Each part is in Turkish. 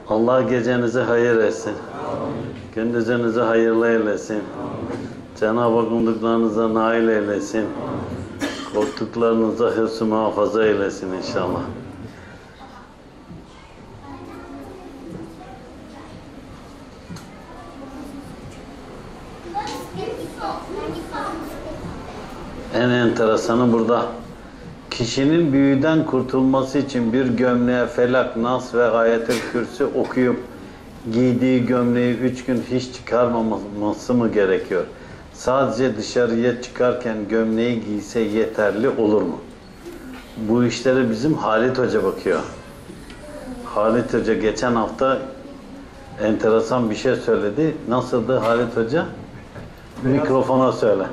Allah gecenizi hayır etsin. Gündüzünüzü hayırlı eylesin. Cenab-ı Hak umduklarınıza nail eylesin. Korktuklarınıza hıfz-ı muhafaza eylesin inşallah. En enteresanı burada. Kişinin büyüden kurtulması için bir gömleğe Felak, Nas ve Ayet-el Kürsi okuyup giydiği gömleği 3 gün hiç çıkarmaması mı gerekiyor? Sadece dışarıya çıkarken gömleği giyse yeterli olur mu? Bu işlere bizim Halit Hoca bakıyor. Halit Hoca geçen hafta enteresan bir şey söyledi. Nasıldı Halit Hoca? Mikrofona söyle.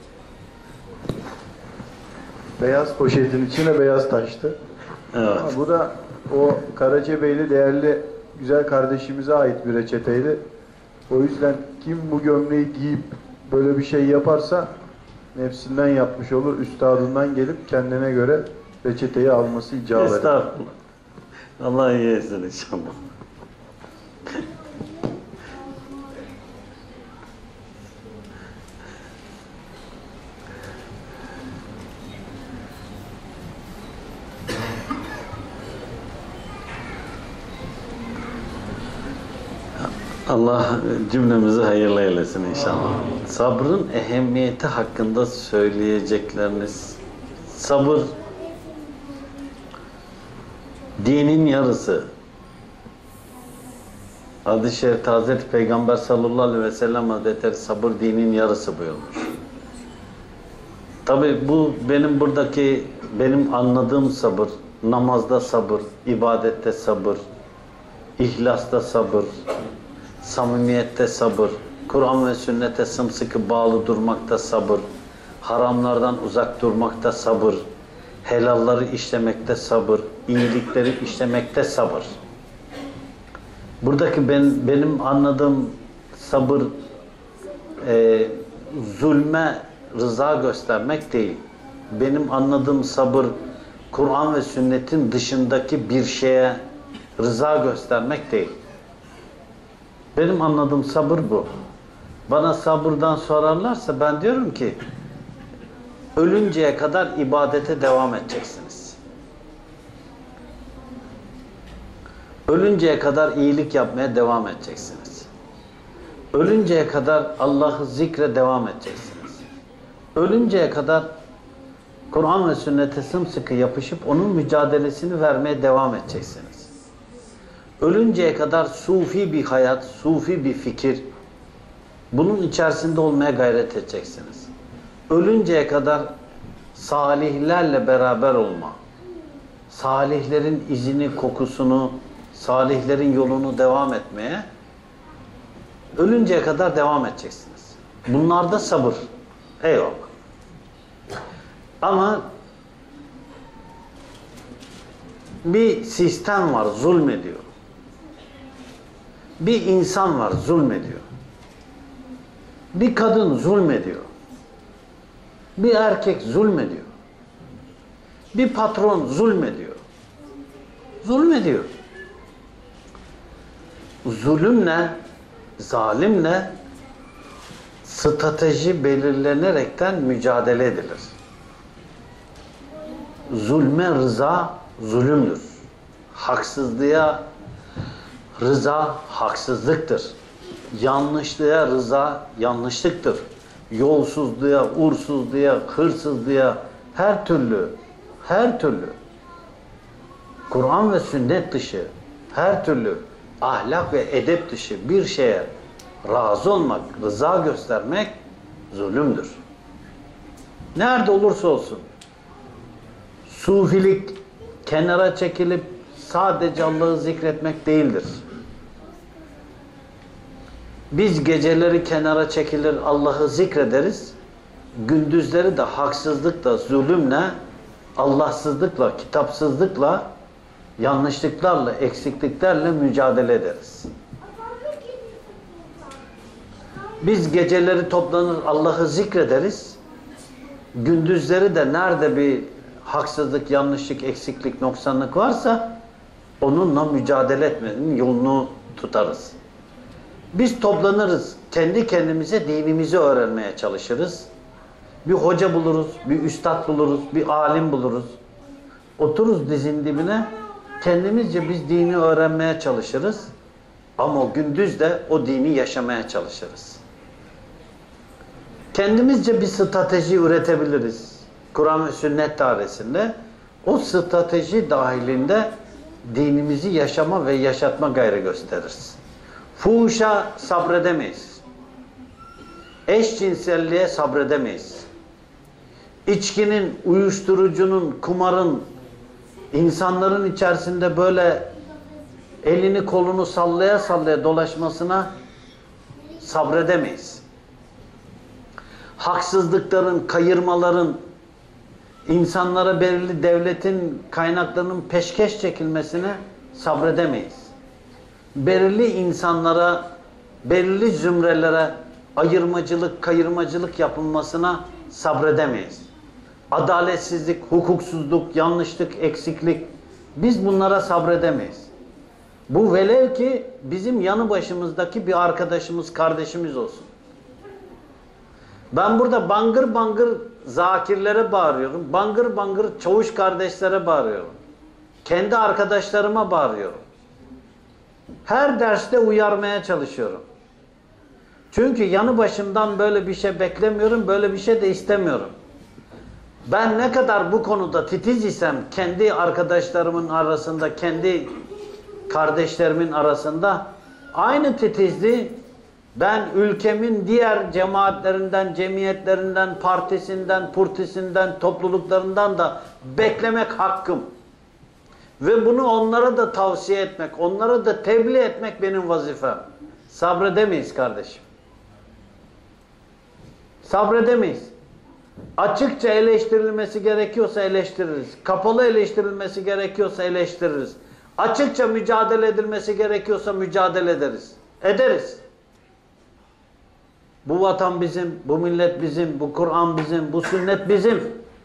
Beyaz poşetin içine beyaz taştı. Evet. Ama bu da o Karacabeyli değerli güzel kardeşimize ait bir reçeteydi. O yüzden kim bu gömleği giyip böyle bir şey yaparsa nefsinden yapmış olur. Üstadından gelip kendine göre reçeteyi alması icap eder. Estağfurullah. Allah iyi etsin inşallah. Allah cümlemizi hayırlı eylesin inşallah. Sabrın ehemmiyeti hakkında söyleyecekleriniz. Sabır dinin yarısı. Hadis-i şerifte Hazreti Peygamber sallallahu aleyhi ve sellem Hazretleri sabır dinin yarısı buyurmuş. Tabi bu benim anladığım sabır, namazda sabır, ibadette sabır, ihlasta sabır, samimiyette sabır, Kur'an ve sünnete sımsıkı bağlı durmakta sabır, haramlardan uzak durmakta sabır, helalları işlemekte sabır, iyilikleri işlemekte sabır. Buradaki benim anladığım sabır zulme rıza göstermek değil. Benim anladığım sabır Kur'an ve sünnetin dışındaki bir şeye rıza göstermek değil. Benim anladığım sabır bu. Bana sabırdan sorarlarsa ben diyorum ki ölünceye kadar ibadete devam edeceksiniz. Ölünceye kadar iyilik yapmaya devam edeceksiniz. Ölünceye kadar Allah'ı zikre devam edeceksiniz. Ölünceye kadar Kur'an ve sünnete sımsıkı yapışıp onun mücadelesini vermeye devam edeceksiniz. Ölünceye kadar sufi bir hayat, sufi bir fikir, bunun içerisinde olmaya gayret edeceksiniz. Ölünceye kadar salihlerle beraber olma, salihlerin izini, kokusunu, salihlerin yolunu devam etmeye ölünceye kadar devam edeceksiniz. Bunlarda sabır. Eyvallah. Ama bir sistem var, zulmediyor. Bir insan var, zulmediyor. Bir kadın zulmediyor. Bir erkek zulmediyor. Bir patron zulmediyor. Zulmediyor. Zulümle, zalimle strateji belirlenerekten mücadele edilir. Zulme rıza zulümdür. Haksızlığa rıza haksızlıktır. Yanlışlığa rıza yanlışlıktır. Yolsuzluğa, uğursuzluğa, hırsızlığa her türlü Kur'an ve sünnet dışı her türlü ahlak ve edep dışı bir şeye razı olmak, rıza göstermek zulümdür. Nerede olursa olsun. Sufilik kenara çekilip sadece Allah'ı zikretmek değildir. Biz geceleri kenara çekilir Allah'ı zikrederiz. Gündüzleri de haksızlıkla, zulümle, Allahsızlıkla, kitapsızlıkla, yanlışlıklarla, eksikliklerle mücadele ederiz. Biz geceleri toplanır Allah'ı zikrederiz. Gündüzleri de nerede bir haksızlık, yanlışlık, eksiklik, noksanlık varsa onunla mücadele etmenin yolunu tutarız. Biz toplanırız, kendi kendimize dinimizi öğrenmeye çalışırız. Bir hoca buluruz, bir üstad buluruz, bir alim buluruz. Otururuz dizin dibine, kendimizce biz dini öğrenmeye çalışırız. Ama gündüz de o dini yaşamaya çalışırız. Kendimizce bir strateji üretebiliriz. Kur'an ve sünnet dairesinde. O strateji dahilinde dinimizi yaşama ve yaşatma gayrı gösteririz. Fuhuşa sabredemeyiz. Eşcinselliğe sabredemeyiz. İçkinin, uyuşturucunun, kumarın, insanların içerisinde böyle elini kolunu sallaya sallaya dolaşmasına sabredemeyiz. Haksızlıkların, kayırmaların, insanlara belirli devletin kaynaklarının peşkeş çekilmesine sabredemeyiz. Belirli insanlara, belirli zümrelere ayırmacılık, kayırmacılık yapılmasına sabredemeyiz. Adaletsizlik, hukuksuzluk, yanlışlık, eksiklik, biz bunlara sabredemeyiz. Bu velev ki bizim yanı başımızdaki bir arkadaşımız, kardeşimiz olsun. Ben burada bangır bangır zakirlere bağırıyorum. Bangır bangır çavuş kardeşlere bağırıyorum. Kendi arkadaşlarıma bağırıyorum. Her derste uyarmaya çalışıyorum. Çünkü yanı başımdan böyle bir şey beklemiyorum, böyle bir şey de istemiyorum. Ben ne kadar bu konuda titiz isem kendi arkadaşlarımın arasında, kendi kardeşlerimin arasında aynı titizliği ben ülkemin diğer cemaatlerinden, cemiyetlerinden, partisinden, purtisinden, topluluklarından da beklemek hakkım. Ve bunu onlara da tavsiye etmek, onlara da tebliğ etmek benim vazifem. Sabredemeyiz kardeşim. Sabredemeyiz. Açıkça eleştirilmesi gerekiyorsa eleştiririz. Kapalı eleştirilmesi gerekiyorsa eleştiririz. Açıkça mücadele edilmesi gerekiyorsa mücadele ederiz. Ederiz. Bu vatan bizim, bu millet bizim, bu Kur'an bizim, bu sünnet bizim.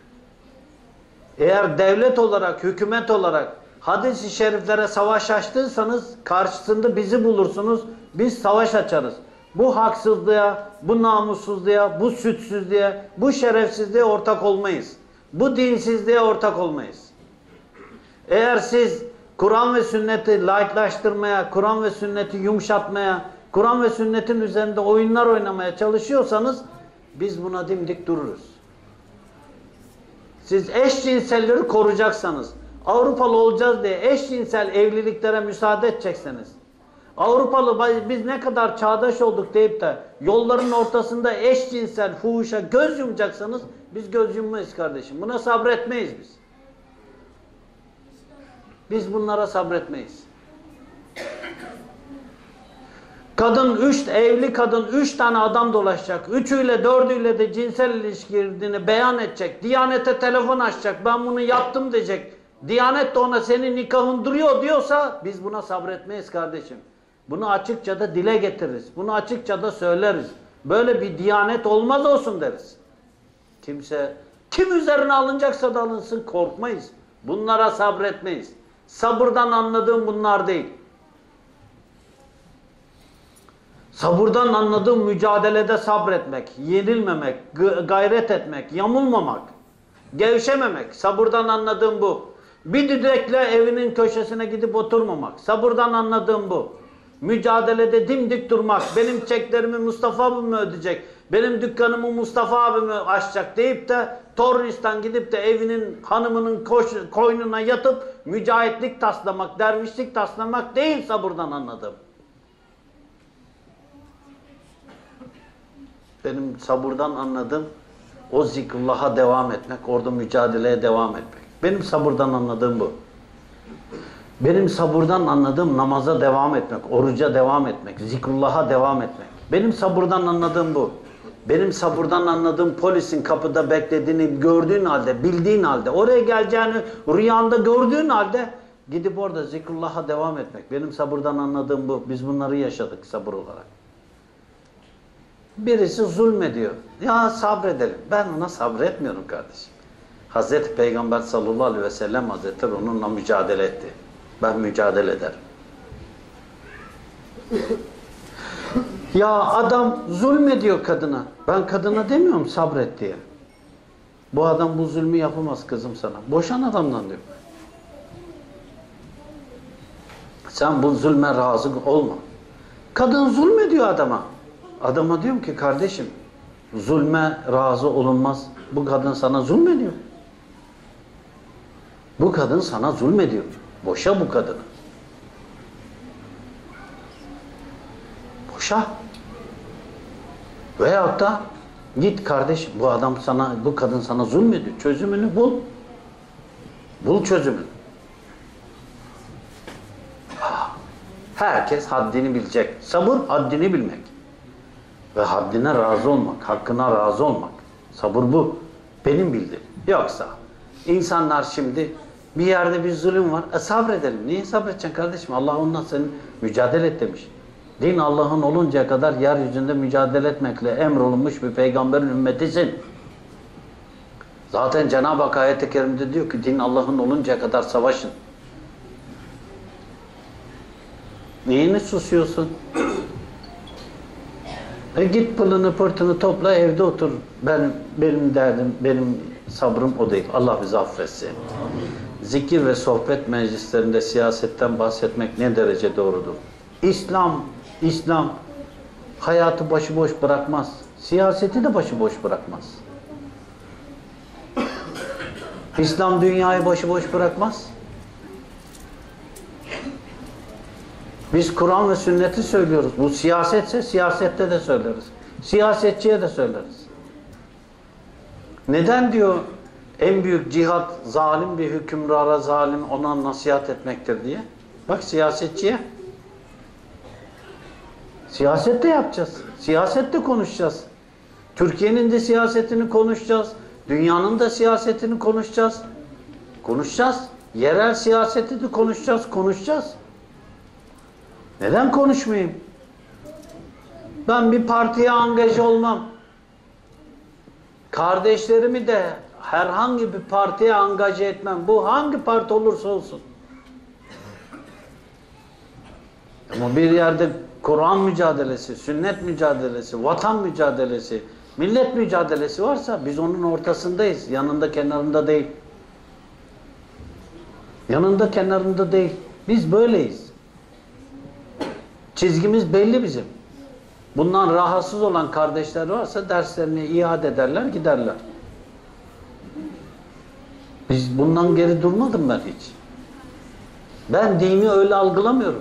Eğer devlet olarak, hükümet olarak hadis-i şeriflere savaş açtıysanız karşısında bizi bulursunuz, biz savaş açarız. Bu haksızlığa, bu namussuzluğa, bu sütsüzlüğe, bu şerefsizliğe ortak olmayız. Bu dinsizliğe ortak olmayız. Eğer siz Kur'an ve sünneti laiklaştırmaya, Kur'an ve sünneti yumuşatmaya, Kur'an ve sünnetin üzerinde oyunlar oynamaya çalışıyorsanız biz buna dimdik dururuz. Siz eşcinselleri koruyacaksanız, Avrupalı olacağız diye eşcinsel evliliklere müsaade edecekseniz, Avrupalı biz ne kadar çağdaş olduk deyip de yolların ortasında eşcinsel fuhuşa göz yumacaksanız biz göz yummayız kardeşim. Buna sabretmeyiz biz. Biz bunlara sabretmeyiz. Evli kadın 3 tane adam dolaşacak. 3'üyle 4'üyle de cinsel ilişkilerini beyan edecek. Diyanete telefon açacak. Ben bunu yaptım diyecek. Diyanet de ona senin nikahın duruyor diyorsa biz buna sabretmeyiz kardeşim. Bunu açıkça da dile getiririz. Bunu açıkça da söyleriz. Böyle bir diyanet olmaz olsun deriz. Kim üzerine alınacaksa da alınsın, korkmayız. Bunlara sabretmeyiz. Sabırdan anladığım bunlar değil. Sabırdan anladığım mücadelede sabretmek, yenilmemek, gayret etmek, yamulmamak, gevşememek. Sabırdan anladığım bu. Bir düdükle evinin köşesine gidip oturmamak. Sabırdan anladığım bu. Mücadelede dimdik durmak. Benim çeklerimi Mustafa abi mi ödeyecek? Benim dükkanımı Mustafa abi mi açacak deyip de Tornis'ten gidip de evinin hanımının koynuna yatıp mücahitlik taslamak, dervişlik taslamak değil sabırdan anladığım. Benim sabırdan anladığım o zikrullah'a devam etmek, orada mücadeleye devam etmek. Benim sabırdan anladığım bu. Benim sabırdan anladığım namaza devam etmek, oruca devam etmek, zikrullah'a devam etmek. Benim sabırdan anladığım bu. Benim sabırdan anladığım polisin kapıda beklediğini gördüğün halde, bildiğin halde, oraya geleceğini rüyanda gördüğün halde gidip orada zikrullah'a devam etmek. Benim sabırdan anladığım bu. Biz bunları yaşadık sabır olarak. Birisi zulmediyor. Ya sabredelim. Ben ona sabretmiyorum kardeşim. Hazreti Peygamber sallallahu aleyhi ve sellem Hazretleri onunla mücadele etti. Ben mücadele ederim. Ya adam zulmediyor kadına. Ben kadına demiyorum sabret diye. Bu adam bu zulmü yapamaz kızım sana. Boşan adamdan diyor. Sen bu zulme razı olma. Kadın zulmediyor adama. Adama diyorum ki kardeşim zulme razı olunmaz. Bu kadın sana zulmediyor. Bu kadın sana zulmediyor. Boşa bu kadını. Boşa. Veyahut da git kardeşim bu adam sana, bu kadın sana zulmediyor. Çözümünü bul. Bul çözümünü. Herkes haddini bilecek. Sabır haddini bilmek. Ve haddine razı olmak, hakkına razı olmak. Sabır bu. Benim bildiğim. Yoksa insanlar şimdi bir yerde bir zulüm var. Sabredelim. Niye sabredeceksin kardeşim? Allah ondan senin mücadele et demiş. Din Allah'ın oluncaya kadar yeryüzünde mücadele etmekle emrolunmuş bir peygamberin ümmetisin. Zaten Cenab-ı Hak ayet-i kerimde diyor ki din Allah'ın oluncaya kadar savaşın. Neyini susuyorsun? Git pılını pırtını topla evde otur. Benim derdim, benim sabrım o değil. Allah bizi affetsin. Zikir ve sohbet meclislerinde siyasetten bahsetmek ne derece doğrudur? İslam hayatı başıboş bırakmaz. Siyaseti de başıboş bırakmaz. İslam dünyayı başıboş bırakmaz. Biz Kur'an ve sünneti söylüyoruz. Bu siyasetse siyasette de söyleriz. Siyasetçiye de söyleriz. Neden diyor en büyük cihat zalim bir hükümdara zalim ona nasihat etmektir diye? Bak siyasetçiye. Siyasette yapacağız. Siyasette konuşacağız. Türkiye'nin de siyasetini konuşacağız. Dünyanın da siyasetini konuşacağız. Konuşacağız. Yerel siyaseti de konuşacağız. Neden konuşmayayım? Ben bir partiye angaje olmam. Kardeşlerimi de herhangi bir partiye angaje etmem. Bu hangi parti olursa olsun. Ama bir yerde Kur'an mücadelesi, sünnet mücadelesi, vatan mücadelesi, millet mücadelesi varsa biz onun ortasındayız. Yanında kenarında değil. Yanında kenarında değil. Biz böyleyiz. Çizgimiz belli bizim. Bundan rahatsız olan kardeşler varsa derslerini iade ederler, giderler. Biz bundan geri durmadım ben hiç. Ben dini öyle algılamıyorum.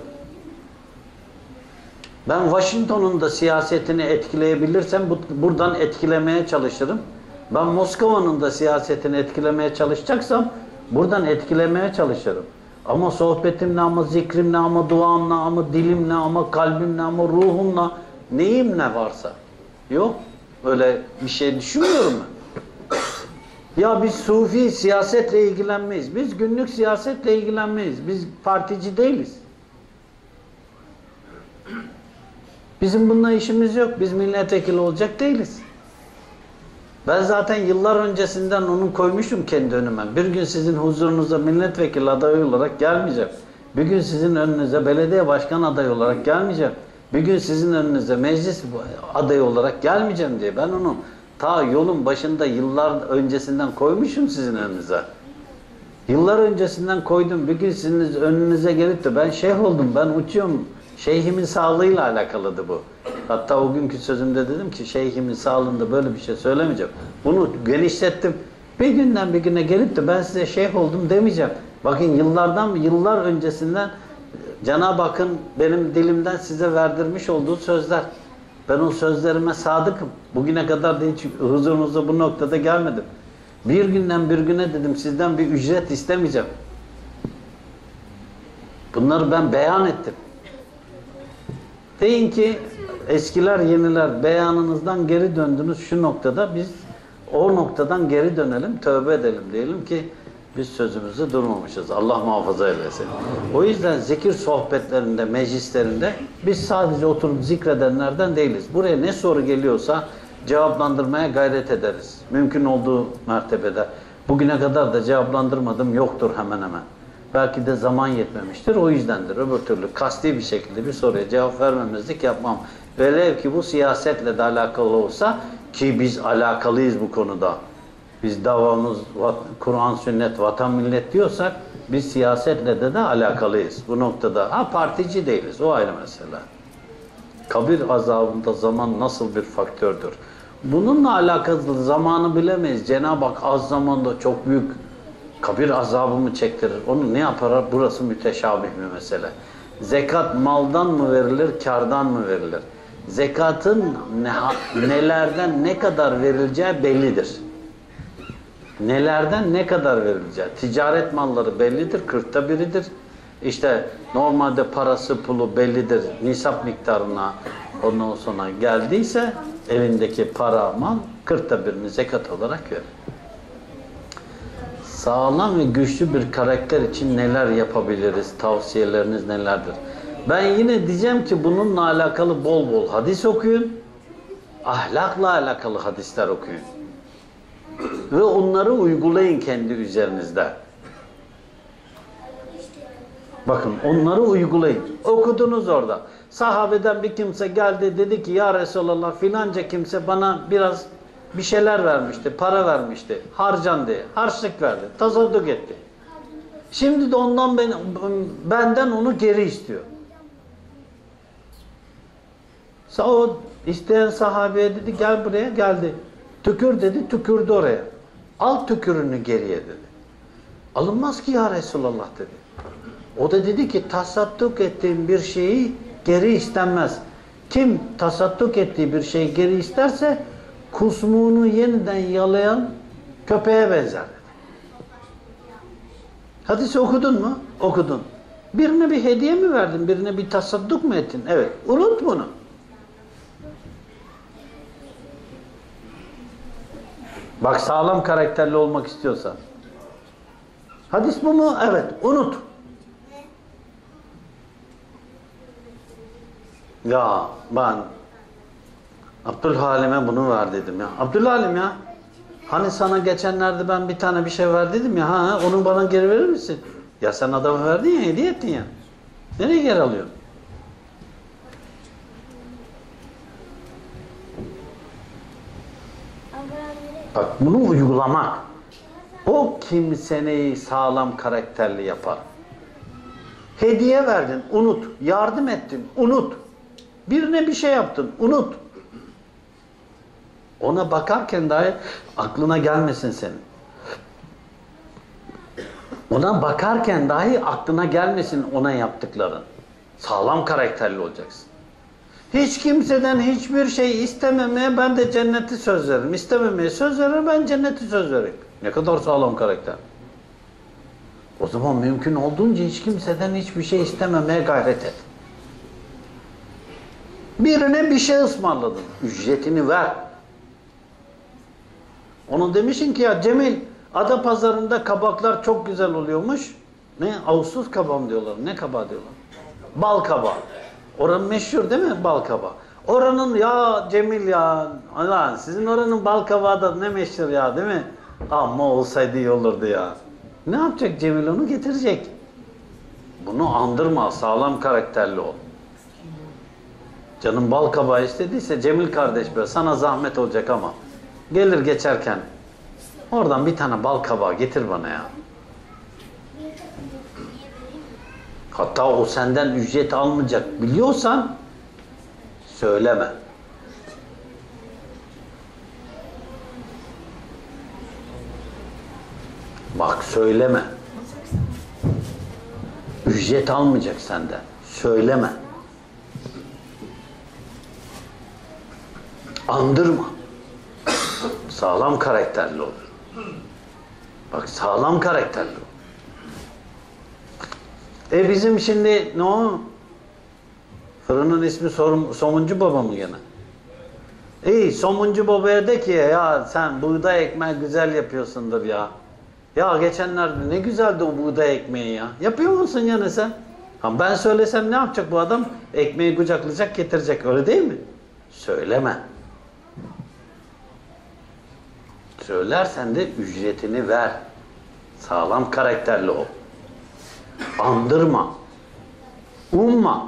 Ben Washington'un da siyasetini etkileyebilirsem buradan etkilemeye çalışırım. Ben Moskova'nın da siyasetini etkilemeye çalışacaksam buradan etkilemeye çalışırım. Ama sohbetimle, ama zikrimle, ama duamla, ama dilimle, ama kalbimle, ama ruhumla, neyimle varsa. Yok. Öyle bir şey düşünmüyorum ben. Ya biz sufi siyasetle ilgilenmeyiz. Biz günlük siyasetle ilgilenmeyiz. Biz partici değiliz. Bizim bununla işimiz yok. Biz milletvekili olacak değiliz. Ben zaten yıllar öncesinden onu koymuşum kendi önüme. Bir gün sizin huzurunuza milletvekili adayı olarak gelmeyeceğim. Bir gün sizin önünüze belediye başkan adayı olarak gelmeyeceğim. Bir gün sizin önünüze meclis adayı olarak gelmeyeceğim diye. Ben onu ta yolun başında yıllar öncesinden koymuşum sizin önünüze. Yıllar öncesinden koydum. Bir gün sizin önünüze gelip de ben şeyh oldum, ben uçuyorum. Şeyhimin sağlığıyla alakalıdı bu. Hatta o günkü sözümde dedim ki şeyhimin sağlığında böyle bir şey söylemeyeceğim. Bunu genişlettim. Bir günden bir güne gelip de ben size şeyh oldum demeyeceğim. Bakın yıllar öncesinden Cenab-ı Hakk'ın benim dilimden size verdirmiş olduğu sözler. Ben o sözlerime sadıkım. Bugüne kadar da hiç huzurunuza bu noktada gelmedim. Bir günden bir güne dedim sizden bir ücret istemeyeceğim. Bunları ben beyan ettim. Deyin ki eskiler yeniler beyanınızdan geri döndünüz şu noktada, biz o noktadan geri dönelim, tövbe edelim diyelim ki biz sözümüzü durmamışız. Allah muhafaza eylesin. O yüzden zikir sohbetlerinde, meclislerinde biz sadece oturup zikredenlerden değiliz. Buraya ne soru geliyorsa cevaplandırmaya gayret ederiz. Mümkün olduğu mertebede. Bugüne kadar da cevaplandırmadım yoktur hemen hemen. Belki de zaman yetmemiştir. O yüzdendir. Öbür türlü kasti bir şekilde bir soruya cevap vermemezlik yapmam. Velev ki bu siyasetle de alakalı olsa, ki biz alakalıyız bu konuda. Biz davamız Kur'an, sünnet, vatan, millet diyorsak biz siyasetle de alakalıyız bu noktada. Ha, partici değiliz. O ayrı mesele. Kabir azabında zaman nasıl bir faktördür? Bununla alakalı zamanı bilemeyiz. Cenab-ı Hak az zamanda çok büyük kabir azabı mı çektirir? Onu ne yapar? Burası müteşabih bir mesele. Zekat maldan mı verilir, kârdan mı verilir? Zekatın nelerden ne kadar verileceği bellidir. Nelerden ne kadar verileceği. Ticaret malları bellidir, 40'ta biridir. İşte normalde parası, pulu bellidir. Nisap miktarına ondan sonra geldiyse evindeki para, mal 40'ta birini zekat olarak verir. Sağlam ve güçlü bir karakter için neler yapabiliriz? Tavsiyeleriniz nelerdir? Ben yine diyeceğim ki bununla alakalı bol bol hadis okuyun. Ahlakla alakalı hadisler okuyun. Ve onları uygulayın kendi üzerinizde. Bakın onları uygulayın. Okudunuz orada. Sahabeden bir kimse geldi, dedi ki ya Resulallah filanca kimse bana biraz bir şeyler vermişti, para vermişti. Harcan diye. Harçlık verdi. Tasadduk etti. Şimdi de ondan benden onu geri istiyor. O isteyen sahabeye dedi gel buraya, geldi. Tükür dedi, tükürdü oraya. Al tükürünü geriye dedi. Alınmaz ki ya Resulallah dedi. O da dedi ki tasadduk ettiğim bir şeyi geri istenmez. Kim tasadduk ettiği bir şeyi geri isterse kusmuğunu yeniden yalayan köpeğe benzer dedi. Hadisi okudun mu? Okudun. Birine bir hediye mi verdin? Birine bir tasadduk mu ettin? Evet. Unut bunu. Bak sağlam karakterli olmak istiyorsan. Hadis bu mu? Evet. Unut. Ya ben Abdülhalim'e bunu ver dedim ya. Abdülhalim ya. Hani sana geçenlerde ben bir tane bir şey ver dedim ya. Ha, onu bana geri verir misin? Ya sen adama verdin ya, hediye ettin ya. Nereye geri alıyorsun? Bak bunu uygulamak. O kimseyi sağlam karakterli yapar. Hediye verdin, unut. Yardım ettin, unut. Birine bir şey yaptın, unut. Ona bakarken dahi aklına gelmesin senin. Ona bakarken dahi aklına gelmesin ona yaptıkların. Sağlam karakterli olacaksın. Hiç kimseden hiçbir şey istememeye ben de cenneti söz veririm. İstememeye söz veririm, ben cenneti söz veririm. Ne kadar sağlam karakter. O zaman mümkün olduğunca hiç kimseden hiçbir şey istememeye gayret et. Birine bir şey ısmarladın. Ücretini ver. Onun demişsin ki ya Cemil, Adapazarı'nda kabaklar çok güzel oluyormuş. Ne? Ağustos kabağı diyorlar. Ne kabağı diyorlar? Bal kabağı. Oranın meşhur değil mi? Bal kabağı. Oranın ya Cemil ya, Allah, sizin oranın bal kabağı da ne meşhur ya değil mi? Ama olsaydı iyi olurdu ya. Ne yapacak Cemil, onu getirecek. Bunu andırma, sağlam karakterli ol. Canım bal kabağı istediyse Cemil kardeş be, sana zahmet olacak ama gelir geçerken oradan bir tane bal kabağı getir bana ya. Hatta o senden ücret almayacak biliyorsan söyleme. Bak söyleme. Ücret almayacak senden. Söyleme. Andırma. Sağlam karakterli ol. Bak sağlam karakterli ol. Bizim şimdi ne o? Fırının ismi Somuncu Baba mı gene? İyi, Somuncu Baba'ya de ki ya sen buğday ekmeği güzel yapıyorsundur ya. Ya geçenlerde ne güzeldi o buğday ekmeği ya. Yapıyor musun yani sen? Ha, ben söylesem ne yapacak bu adam? Ekmeği kucaklayacak, getirecek, öyle değil mi? Söyleme. Söylersen de ücretini ver. Sağlam karakterli ol. Andırma. Umma.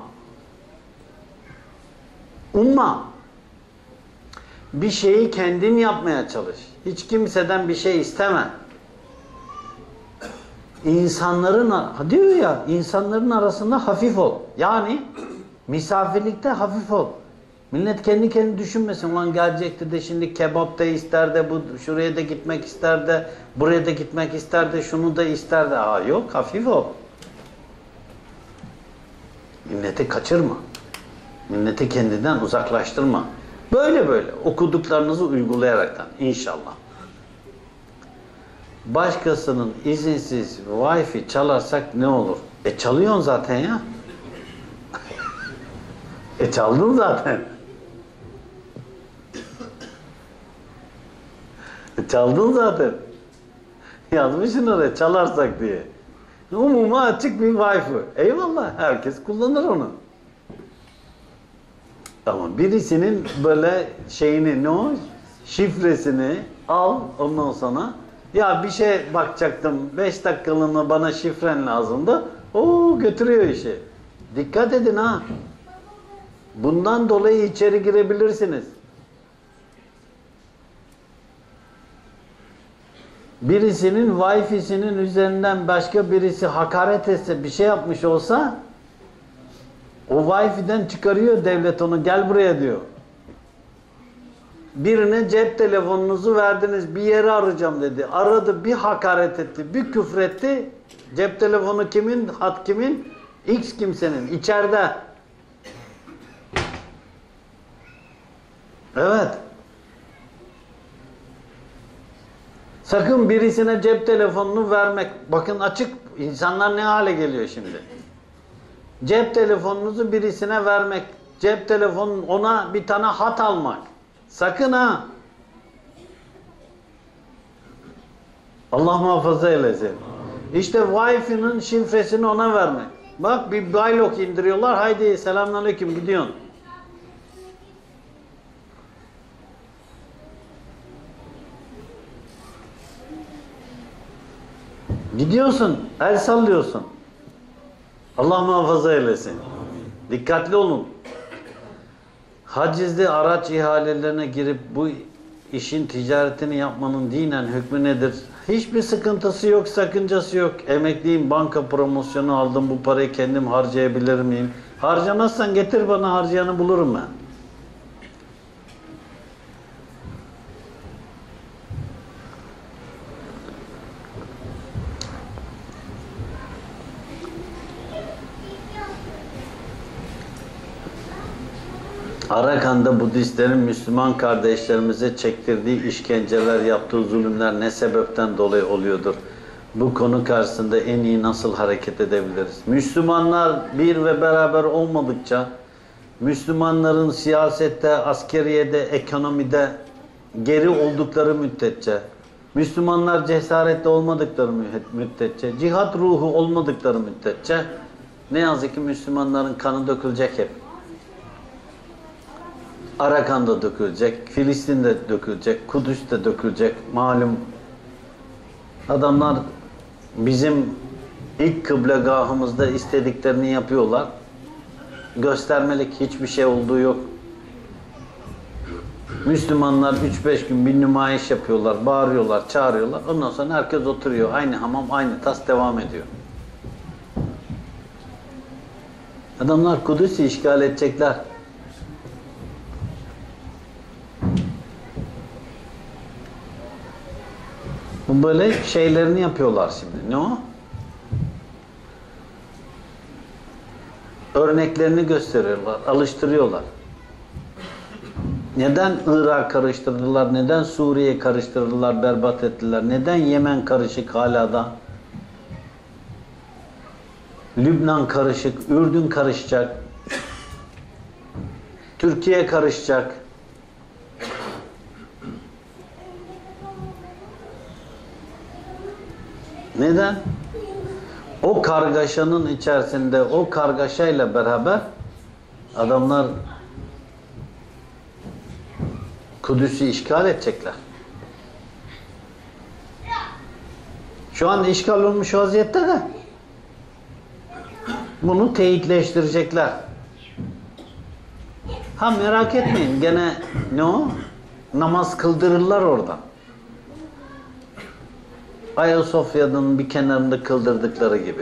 Umma. Bir şeyi kendin yapmaya çalış. Hiç kimseden bir şey isteme. Diyor ya, insanların arasında hafif ol. Yani misafirlikte hafif ol. Millet kendi kendini düşünmesin. Ulan gelecekti de şimdi kebap da ister de, şuraya da gitmek ister de, buraya da gitmek ister de, şunu da ister de. Yok, hafif ol. Milleti kaçırma. Milleti kendinden uzaklaştırma. Böyle böyle okuduklarınızı uygulayaraktan inşallah. Başkasının izinsiz Wi-Fi çalarsak ne olur? Çalıyorsun zaten ya. Çaldın zaten. Çaldın zaten. Yazmışsın oraya çalarsak diye. Umuma açık bir Wi-Fi. Eyvallah, herkes kullanır onu. Tamam, birisinin böyle şifresini al, ondan sonra ya bir şey bakacaktım, 5 dakikalığına bana şifren lazımdı. Götürüyor işi. Dikkat edin ha. Bundan dolayı içeri girebilirsiniz. Birisinin Wi-Fi'sinin üzerinden başka birisi hakaret etse, bir şey yapmış olsa, o Wi-Fi'den çıkarıyor devlet onu, gel buraya diyor. Birine cep telefonunuzu verdiniz, bir yere arayacağım dedi. Aradı, bir hakaret etti, bir küfretti. Cep telefonu kimin, hat kimin? X kimsenin, içeride. Evet. Sakın birisine cep telefonunu vermek. Bakın açık, insanlar ne hale geliyor şimdi. Cep telefonunuzu birisine vermek. Cep telefonun, ona bir tane hat almak. Sakın ha. Allah muhafaza eylesin. İşte Wi-Fi'nin şifresini ona vermek. Bak bir baylok indiriyorlar. Haydi selamünaleyküm gidiyorsun. Gidiyorsun, el sallıyorsun. Allah muhafaza eylesin. Dikkatli olun. Hacizli araç ihalelerine girip bu işin ticaretini yapmanın dinen hükmü nedir? Hiçbir sıkıntısı yok, sakıncası yok. Emekliyim, banka promosyonu aldım, bu parayı kendim harcayabilir miyim? Harcamazsan getir bana, harcayanı bulurum ben. Arakan'da Budistlerin Müslüman kardeşlerimize çektirdiği işkenceler, yaptığı zulümler ne sebepten dolayı oluyordur? Bu konu karşısında en iyi nasıl hareket edebiliriz? Müslümanlar bir ve beraber olmadıkça, Müslümanların siyasette, askeriyede, ekonomide geri oldukları müddetçe, Müslümanlar cesaretli olmadıkları müddetçe, cihat ruhu olmadıkları müddetçe ne yazık ki Müslümanların kanı dökülecek hep. Arakan'da dökülecek, Filistin'de dökülecek, Kudüs'te dökülecek. Malum adamlar bizim ilk kıblegahımızda istediklerini yapıyorlar. Göstermelik hiçbir şey olduğu yok. Müslümanlar 3-5 gün bir nümayiş yapıyorlar, bağırıyorlar, çağırıyorlar. Ondan sonra herkes oturuyor. Aynı hamam, aynı tas devam ediyor. Adamlar Kudüs'ü işgal edecekler. Bu böyle şeylerini yapıyorlar şimdi. Ne o? Örneklerini gösteriyorlar, alıştırıyorlar. Neden Irak'ı karıştırdılar, neden Suriye'yi karıştırdılar, berbat ettiler, neden Yemen karışık hala da? Lübnan karışık, Ürdün karışacak, Türkiye karışacak. Neden? O kargaşanın içerisinde, o kargaşayla beraber adamlar Kudüs'ü işgal edecekler. Şu an işgal olmuş vaziyette de. Bunu teyitleştirecekler. Ha merak etmeyin, gene ne o? Namaz kıldırırlar orada. Ayasofya'nın bir kenarında kıldırdıkları gibi.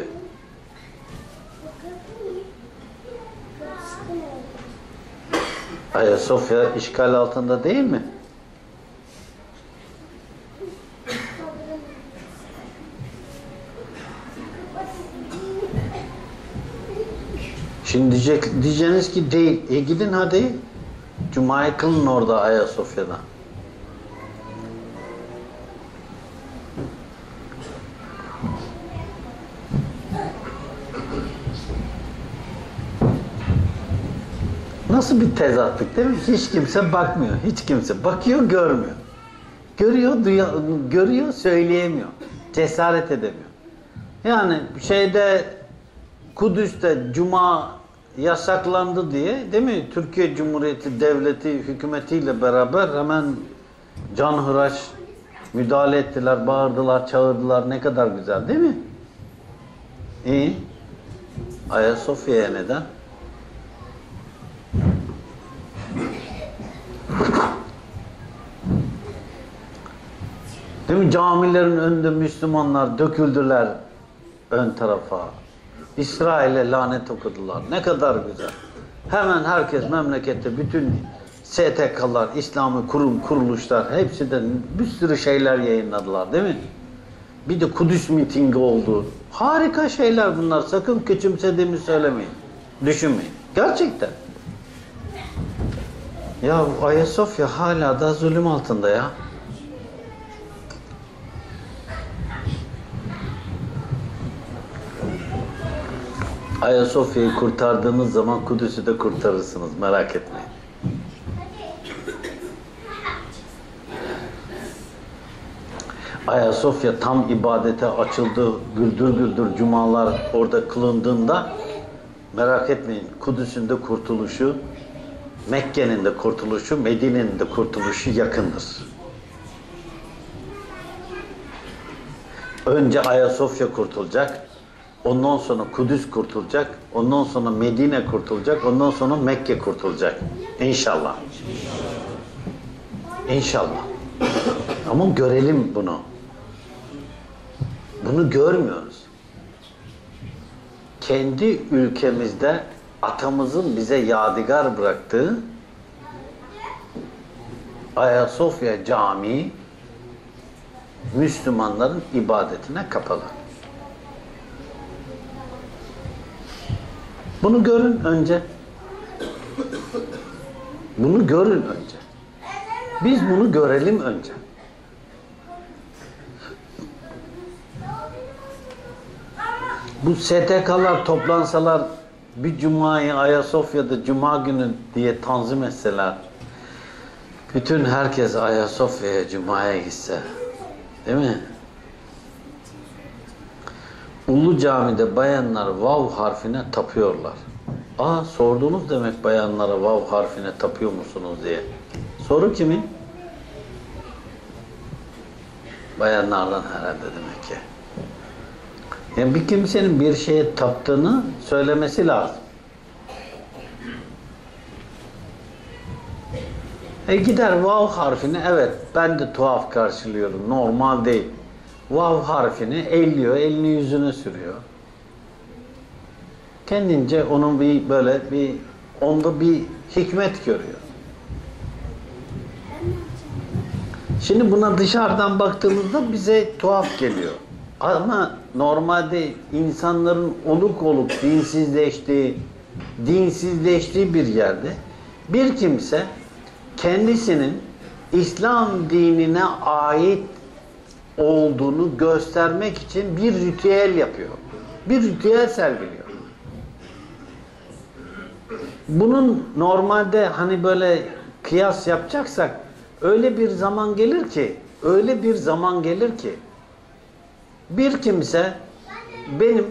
Ayasofya işgal altında değil mi? Şimdi diyeceğiniz ki değil. Gidin hadi. Cuma'yı kılın orada Ayasofya'da. Nasıl bir tezatlık değil mi? Hiç kimse bakmıyor. Hiç kimse bakıyor, görmüyor. Görüyor, görüyor, söyleyemiyor. Cesaret edemiyor. Yani şeyde Kudüs'te Cuma yasaklandı diye, değil mi? Türkiye Cumhuriyeti Devleti hükümetiyle beraber hemen canhıraş müdahale ettiler, bağırdılar, çağırdılar. Ne kadar güzel değil mi? İyi. Ayasofya'ya neden? Değil mi? Camilerin önünde Müslümanlar döküldüler ön tarafa. İsrail'e lanet okudular. Ne kadar güzel. Hemen herkes memlekette bütün STK'lar, İslami kurum, kuruluşlar hepsi de bir sürü şeyler yayınladılar değil mi? Bir de Kudüs mitingi oldu. Harika şeyler bunlar. Sakın küçümsediğimi söylemeyin. Düşünmeyin. Gerçekten. Ya Ayasofya hala da zulüm altında ya. Ayasofya'yı kurtardığınız zaman Kudüs'ü de kurtarırsınız. Merak etmeyin. Ayasofya tam ibadete açıldı. Güldür güldür cumalar orada kılındığında merak etmeyin. Kudüs'ün de kurtuluşu, Mekke'nin de kurtuluşu, Medine'nin de kurtuluşu yakındır. Önce Ayasofya kurtulacak. Ondan sonra Kudüs kurtulacak. Ondan sonra Medine kurtulacak. Ondan sonra Mekke kurtulacak. İnşallah. İnşallah. Ama görelim bunu. Bunu görmüyoruz. Kendi ülkemizde atamızın bize yadigar bıraktığı Ayasofya Camii Müslümanların ibadetine kapalı. Bunu görün önce. Bunu görün önce. Biz bunu görelim önce. Bu STK'lar toplansalar bir cumayı Ayasofya'da cuma günü diye tanzim etseler, bütün herkes Ayasofya'ya cumaya gitse, değil mi? Ulu Cami'de bayanlar vav harfine tapıyorlar. Sordunuz demek bayanlara vav harfine tapıyor musunuz diye. Soru kimin? Bayanlardan herhalde demek ki. Yani bir kimsenin bir şeye taptığını söylemesi lazım. Gider vav harfini, evet ben de tuhaf karşılıyorum, normal değil. Vav harfini elliyor, elini yüzüne sürüyor. Kendince onun onda bir hikmet görüyor. Şimdi buna dışarıdan baktığımızda bize tuhaf geliyor. Ama normalde insanların oluk oluk dinsizleştiği bir yerde bir kimse kendisinin İslam dinine ait olduğunu göstermek için bir ritüel yapıyor. Bir ritüel sergiliyor. Bunun normalde hani böyle kıyas yapacaksak öyle bir zaman gelir ki bir kimse benim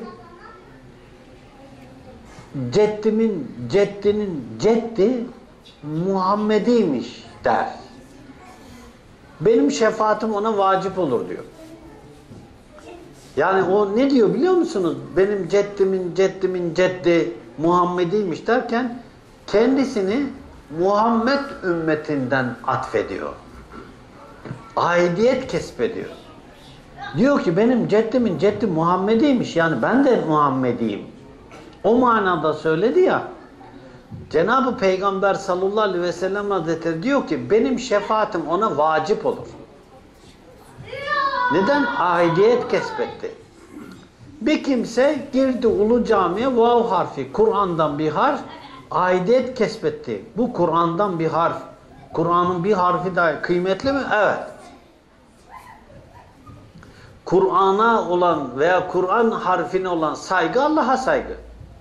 ceddinin ceddi Muhammed'iymiş der. Benim şefaatim ona vacip olur diyor. Yani o ne diyor biliyor musunuz? Benim ceddimin ceddi Muhammed'iymiş derken kendisini Muhammed ümmetinden atfediyor. Aidiyet kesbediyor. Diyor ki benim ceddimin ceddi Muhammed'iymiş, yani ben de Muhammed'iyim. O manada söyledi ya. Cenab-ı Peygamber sallallahu aleyhi ve sellem Hazretleri diyor ki benim şefaatim ona vacip olur. Neden? Aidiyet kesbetti. Bir kimse girdi Ulu Cami'ye, vav harfi, Kur'an'dan bir harf, aidiyet kesbetti. Bu Kur'an'dan bir harf. Kur'an'ın bir harfi daha kıymetli mi? Evet. Kur'an'a olan veya Kur'an harfine olan saygı Allah'a saygı.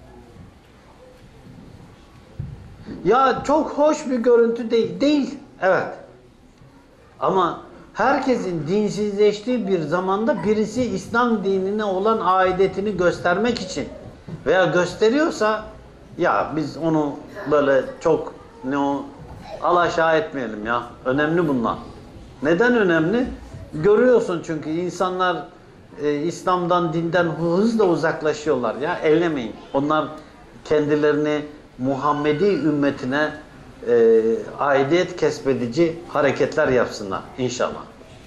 Ya çok hoş bir görüntü değil. Değil. Evet. Ama herkesin dinsizleştiği bir zamanda birisi İslam dinine olan aidiyetini göstermek için veya gösteriyorsa ya biz onu böyle çok alaşağı etmeyelim ya. Önemli bunlar. Neden önemli? Görüyorsun çünkü insanlar İslam'dan, dinden hızla uzaklaşıyorlar ya. Ellemeyin. Onlar kendilerini Muhammedi ümmetine aidiyet kesbedici hareketler yapsınlar inşallah.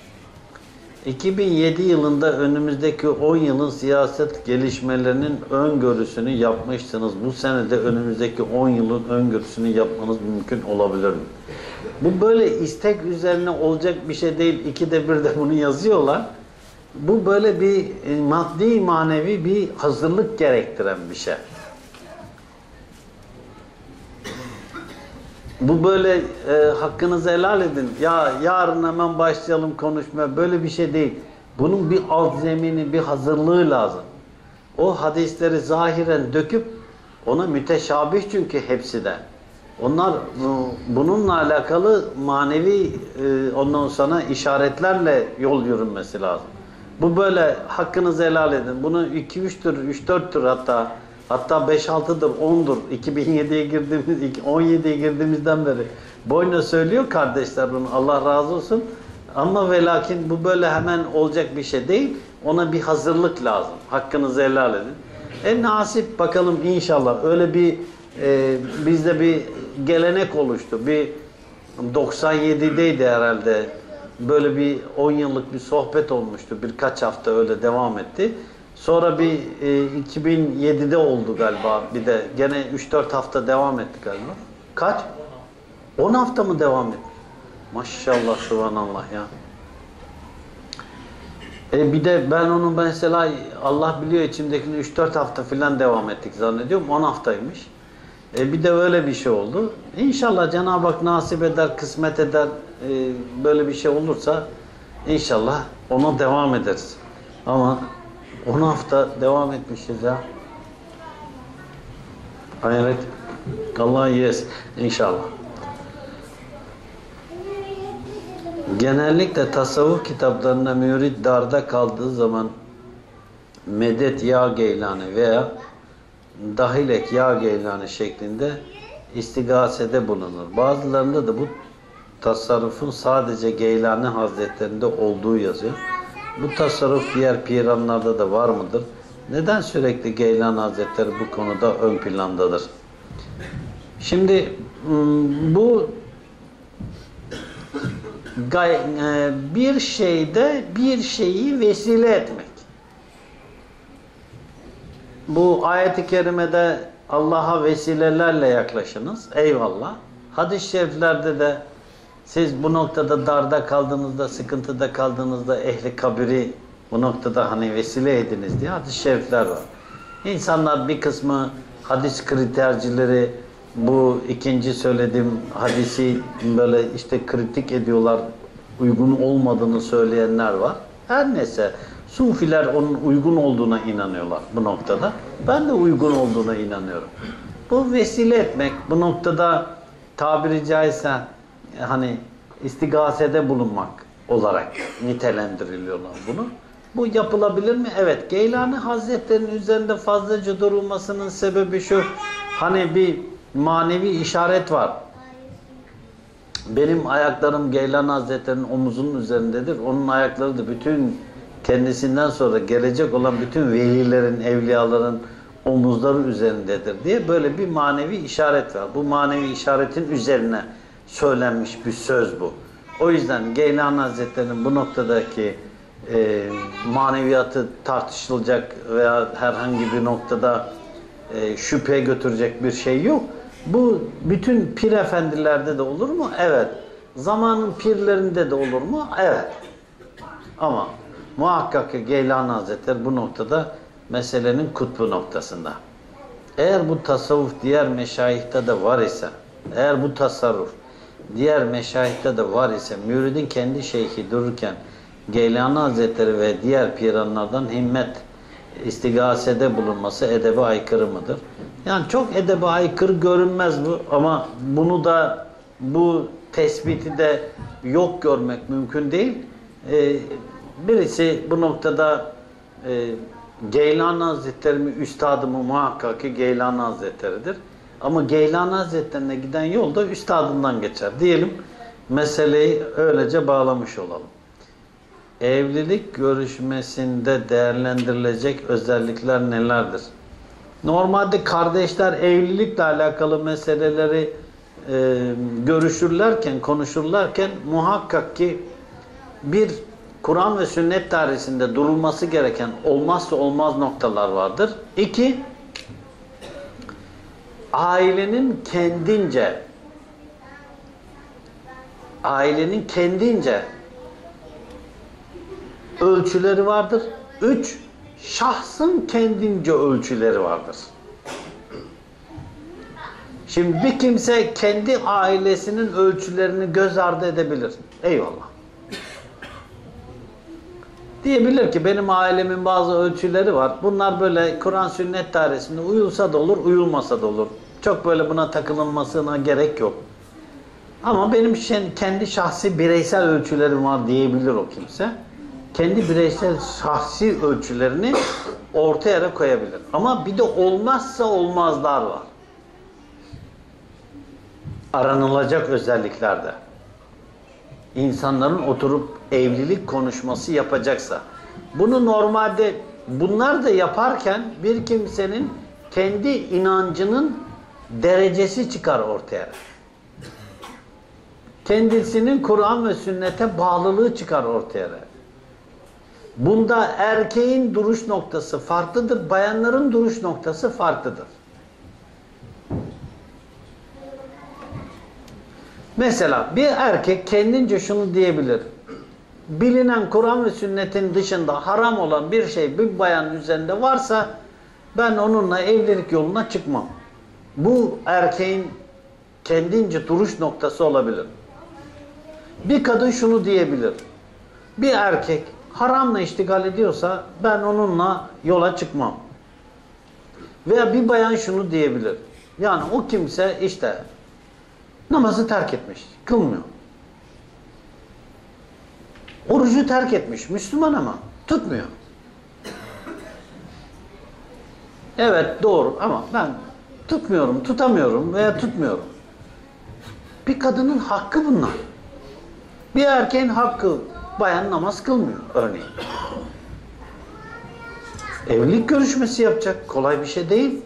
2007 yılında önümüzdeki 10 yılın siyaset gelişmelerinin öngörüsünü yapmışsınız. Bu sene de önümüzdeki 10 yılın öngörüsünü yapmanız mümkün olabilir mi? Bu böyle istek üzerine olacak bir şey değil. İkide bir de bunu yazıyorlar. Bu böyle bir maddi manevi bir hazırlık gerektiren bir şey. Bu böyle hakkınızı helal edin. Ya yarın hemen başlayalım konuşmaya. Böyle bir şey değil. Bunun bir alt zemini, bir hazırlığı lazım. O hadisleri zahiren döküp ona müteşabih çünkü hepsi de. Onlar bununla alakalı manevi ondan sonra işaretlerle yol yürünmesi lazım. Bu böyle hakkınızı helal edin. Bunu 2-3'tür, 3-4'tür hatta 5-6'dır, 10'dur. 17'ye girdiğimizden beri boyuna söylüyor kardeşler bunu. Allah razı olsun. Ama ve lakin bu böyle hemen olacak bir şey değil. Ona bir hazırlık lazım. Hakkınızı helal edin. Nasip bakalım inşallah. Öyle bir bizde bir gelenek oluştu. Bir 97'deydi herhalde. Böyle bir 10 yıllık bir sohbet olmuştu. Birkaç hafta öyle devam etti. Sonra bir 2007'de oldu galiba. Bir de gene 3-4 hafta devam etti galiba. Kaç? 10 hafta mı devam etti? Maşallah, subhanallah ya. Bir de ben onu mesela Allah biliyor içimdekini 3-4 hafta falan devam ettik zannediyorum. 10 haftaymış. Bir de öyle bir şey oldu. İnşallah Cenab-ı Hak nasip eder, kısmet eder. Böyle bir şey olursa inşallah ona devam ederiz. Ama 10 hafta devam etmişiz ya. Evet. Allah yes. İnşallah. Genellikle tasavvuf kitaplarında mürid darda kaldığı zaman medet ya Geylani veya dahilek ya Geylani şeklinde istigasede bulunur. Bazılarında da bu tasarrufun sadece Geylani Hazretlerinde olduğu yazıyor. Bu tasarruf diğer piranlarda da var mıdır? Neden sürekli Geylani Hazretleri bu konuda ön plandadır? Şimdi bu bir şeyde bir şeyi vesile etmek. Bu ayet-i kerimede Allah'a vesilelerle yaklaşınız. Eyvallah. Hadis-i şeriflerde de siz bu noktada darda kaldığınızda, sıkıntıda kaldığınızda ehli kabiri bu noktada hani vesile ediniz diye hadis-i şerifler var. İnsanlar bir kısmı hadis kritercileri bu ikinci söylediğim hadisi böyle işte kritik ediyorlar, uygun olmadığını söyleyenler var. Her neyse Sufiler onun uygun olduğuna inanıyorlar bu noktada. Ben de uygun olduğuna inanıyorum. Bu vesile etmek bu noktada tabiri caizse hani istigasede bulunmak olarak nitelendiriliyorlar bunu. Bu yapılabilir mi? Evet. Geylani Hazretleri'nin üzerinde fazlaca durulmasının sebebi şu. Hani bir manevi işaret var. Benim ayaklarım Geylani Hazretleri'nin omuzunun üzerindedir. Onun ayakları da bütün kendisinden sonra gelecek olan bütün velilerin, evliyaların omuzları üzerindedir diye böyle bir manevi işaret var. Bu manevi işaretin üzerine söylenmiş bir söz bu. O yüzden Geylani Hazretleri'nin bu noktadaki maneviyatı tartışılacak veya herhangi bir noktada şüpheye götürecek bir şey yok. Bu bütün pir efendilerde de olur mu? Evet. Zamanın pirlerinde de olur mu? Evet. Ama muhakkak ki Geylani Hazretleri bu noktada meselenin kutbu noktasında. Eğer bu tasavvuf diğer meşayihte de var ise, eğer bu tasarruf diğer meşayihte de var ise, müridin kendi şeyhi dururken Geylani Hazretleri ve diğer piranlardan himmet istigasede bulunması edebe aykırı mıdır? Yani çok edebe aykırı görünmez bu ama bunu da bu tespiti de yok görmek mümkün değil. Birisi bu noktada Geylani Hazretleri mi üstadımı muhakkak ki Geylani Hazretleri'dir. Ama Geylani Hazretlerine giden yol da üstadından geçer. Diyelim meseleyi öylece bağlamış olalım. Evlilik görüşmesinde değerlendirilecek özellikler nelerdir? Normalde kardeşler evlilikle alakalı meseleleri görüşürlerken, konuşurlarken muhakkak ki bir Kur'an ve sünnet dairesinde durulması gereken olmazsa olmaz noktalar vardır. 2. Ailenin kendince ölçüleri vardır. 3. Şahsın kendince ölçüleri vardır. Şimdi bir kimse kendi ailesinin ölçülerini göz ardı edebilir. Eyvallah. Diyebilir ki benim ailemin bazı ölçüleri var. Bunlar böyle Kur'an sünnet dairesinde uyulsa da olur, uyulmasa da olur. Çok böyle buna takılınmasına gerek yok. Ama benim kendi şahsi bireysel ölçülerim var diyebilir o kimse. Kendi bireysel şahsi ölçülerini ortaya koyabilir. Ama bir de olmazsa olmazlar var. Aranılacak özelliklerde. İnsanların oturup evlilik konuşması yapacaksa. Bunu normalde bunlar da yaparken bir kimsenin kendi inancının derecesi çıkar ortaya. Kendisinin Kur'an ve sünnete bağlılığı çıkar ortaya. Bunda erkeğin duruş noktası farklıdır, bayanların duruş noktası farklıdır. Mesela bir erkek kendince şunu diyebilir. Bilinen Kur'an ve sünnetin dışında haram olan bir şey bir bayanın üzerinde varsa ben onunla evlilik yoluna çıkmam. Bu erkeğin kendince duruş noktası olabilir. Bir kadın şunu diyebilir. Bir erkek haramla iştigal ediyorsa ben onunla yola çıkmam. Veya bir bayan şunu diyebilir. Yani o kimse işte namazı terk etmiş, kılmıyor. Orucu terk etmiş, Müslüman ama tutmuyor. Evet doğru ama ben tutmuyorum, tutamıyorum veya tutmuyorum. Bir kadının hakkı bunlar. Bir erkeğin hakkı, bayan namaz kılmıyor örneğin. Evlilik görüşmesi yapacak, kolay bir şey değil.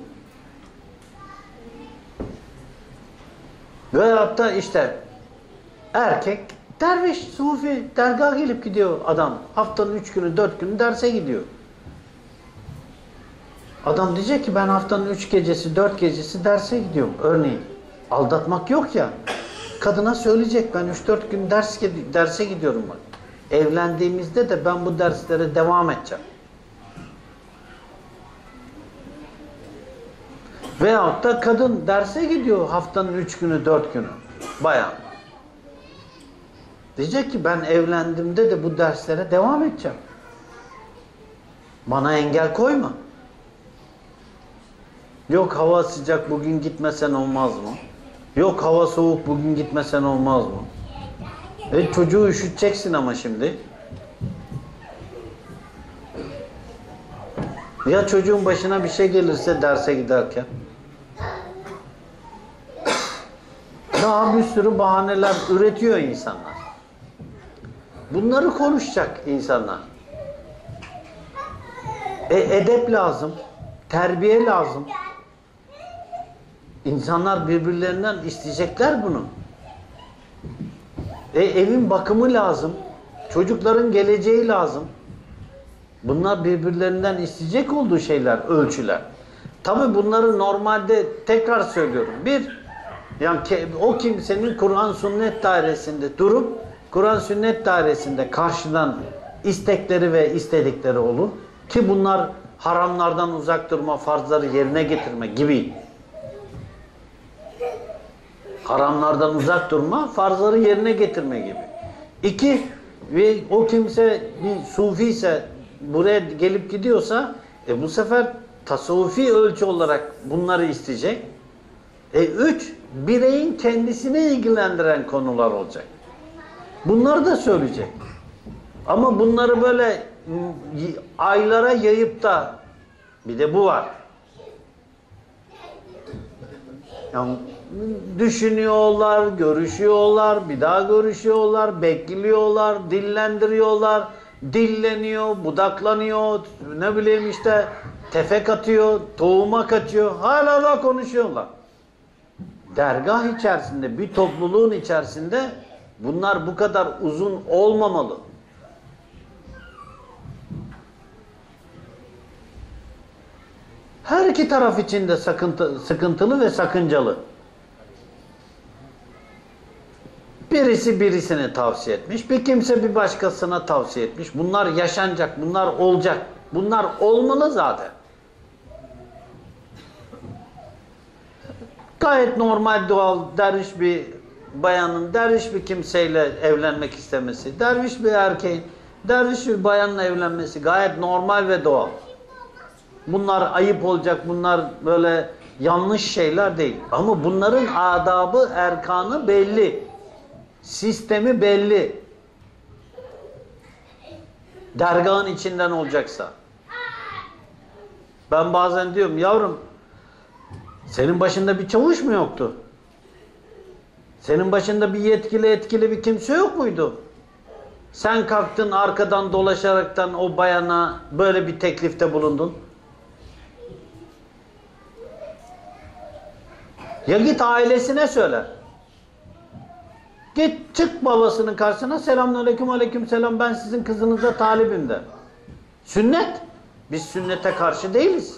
Veyahut da işte erkek derviş, sufi, dergaha gelip gidiyor adam. Haftanın 3 günü, 4 günü derse gidiyor. Adam diyecek ki ben haftanın 3 gecesi, 4 gecesi derse gidiyorum örneğin. Aldatmak yok ya. Kadına söyleyecek ben 3-4 gün derse gidiyorum bak. Evlendiğimizde de ben bu derslere devam edeceğim. Veyahut da kadın derse gidiyor haftanın 3 günü, 4 günü. Bayan. Diyecek ki ben evlendiğimde de bu derslere devam edeceğim. Bana engel koyma. Yok hava sıcak bugün gitmesen olmaz mı? Yok hava soğuk bugün gitmesen olmaz mı? Çocuğu üşüteceksin ama şimdi. Ya çocuğun başına bir şey gelirse derse giderken? Daha bir sürü bahaneler üretiyor insanlar. Bunları konuşacak insanlar. Edep lazım. Terbiye lazım. İnsanlar birbirlerinden isteyecekler bunu. Evin bakımı lazım. Çocukların geleceği lazım. Bunlar birbirlerinden isteyecek olduğu şeyler, ölçüler. Tabi bunları normalde tekrar söylüyorum. Yani o kimsenin Kur'an sünnet dairesinde durup Kur'an sünnet dairesinde karşıdan istekleri ve istedikleri olur. Ki bunlar haramlardan uzak durma, farzları yerine getirme gibi. Haramlardan uzak durma, farzları yerine getirme gibi. 2, ve o kimse bir sufi ise, buraya gelip gidiyorsa bu sefer tasavvufi ölçü olarak bunları isteyecek. 3, bireyin kendisini ilgilendiren konular olacak. Bunları da söyleyecek. Ama bunları böyle aylara yayıp da, bir de bu var. Yani düşünüyorlar, görüşüyorlar, bir daha görüşüyorlar, bekliyorlar, dillendiriyorlar, dilleniyor, budaklanıyor, ne bileyim işte tefek atıyor, tohuma kaçıyor, hala da konuşuyorlar. Dergah içerisinde, bir topluluğun içerisinde bunlar bu kadar uzun olmamalı. Her iki taraf için de sıkıntılı ve sakıncalı. Birisi birisine tavsiye etmiş, bir kimse bir başkasına tavsiye etmiş. Bunlar yaşanacak, bunlar olacak. Bunlar olmalı zaten. Gayet normal, doğal, derviş bir bayanın, derviş bir kimseyle evlenmek istemesi, derviş bir erkeğin, derviş bir bayanla evlenmesi gayet normal ve doğal. Bunlar ayıp olacak, bunlar böyle yanlış şeyler değil. Ama bunların adabı, erkanı belli. Sistemi belli. Dergahın içinden olacaksa. Ben bazen diyorum, yavrum senin başında bir çavuş mu yoktu? Senin başında bir etkili bir kimse yok muydu? Sen kalktın arkadan dolaşaraktan o bayana böyle bir teklifte bulundun. Ya git ailesine söyle. Git çık babasının karşısına, selamünaleyküm, aleykümselam, ben sizin kızınıza talibim de. Sünnet. Biz sünnete karşı değiliz.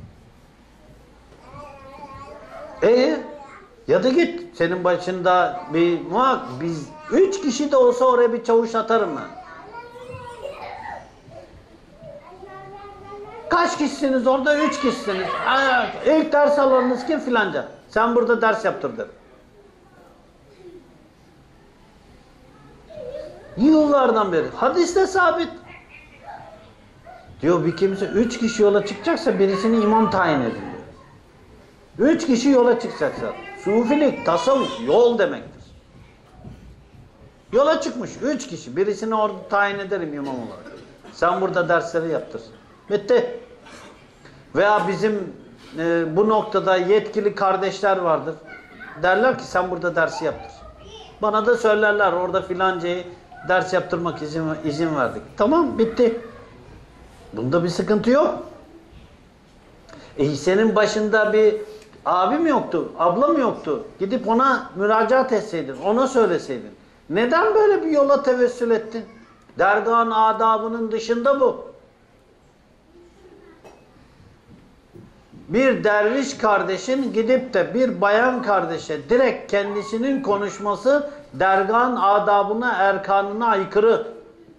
Ya da git senin başında biz 3 kişi de olsa oraya bir çavuş atarım ben. Kaç kişisiniz orada? 3 kişisiniz. İlk ders alanınız kim filanca? Sen burada ders yaptır derim. Yıllardan beri. Hadiste sabit. Diyor bir kimse 3 kişi yola çıkacaksa birisini imam tayin edin diyor. 3 kişi yola çıkacaksa. Sufilik, tasavvuf, yol demektir. Yola çıkmış 3 kişi. Birisini orada tayin ederim imam olarak. Sen burada dersleri yaptır. Bitti. Veya bizim bu noktada yetkili kardeşler vardır. Derler ki sen burada dersi yaptır. Bana da söylerler orada filancayı ders yaptırmak izin verdik. Tamam, bitti. Bunda bir sıkıntı yok. Senin başında bir abi mi yoktu, abla mı yoktu? Gidip ona müracaat etseydin, ona söyleseydin. Neden böyle bir yola tevessül ettin? Dergahın adabının dışında bu. Bir derviş kardeşin gidip de bir bayan kardeşe direkt kendisinin konuşması dergahın adabına, erkanına aykırı.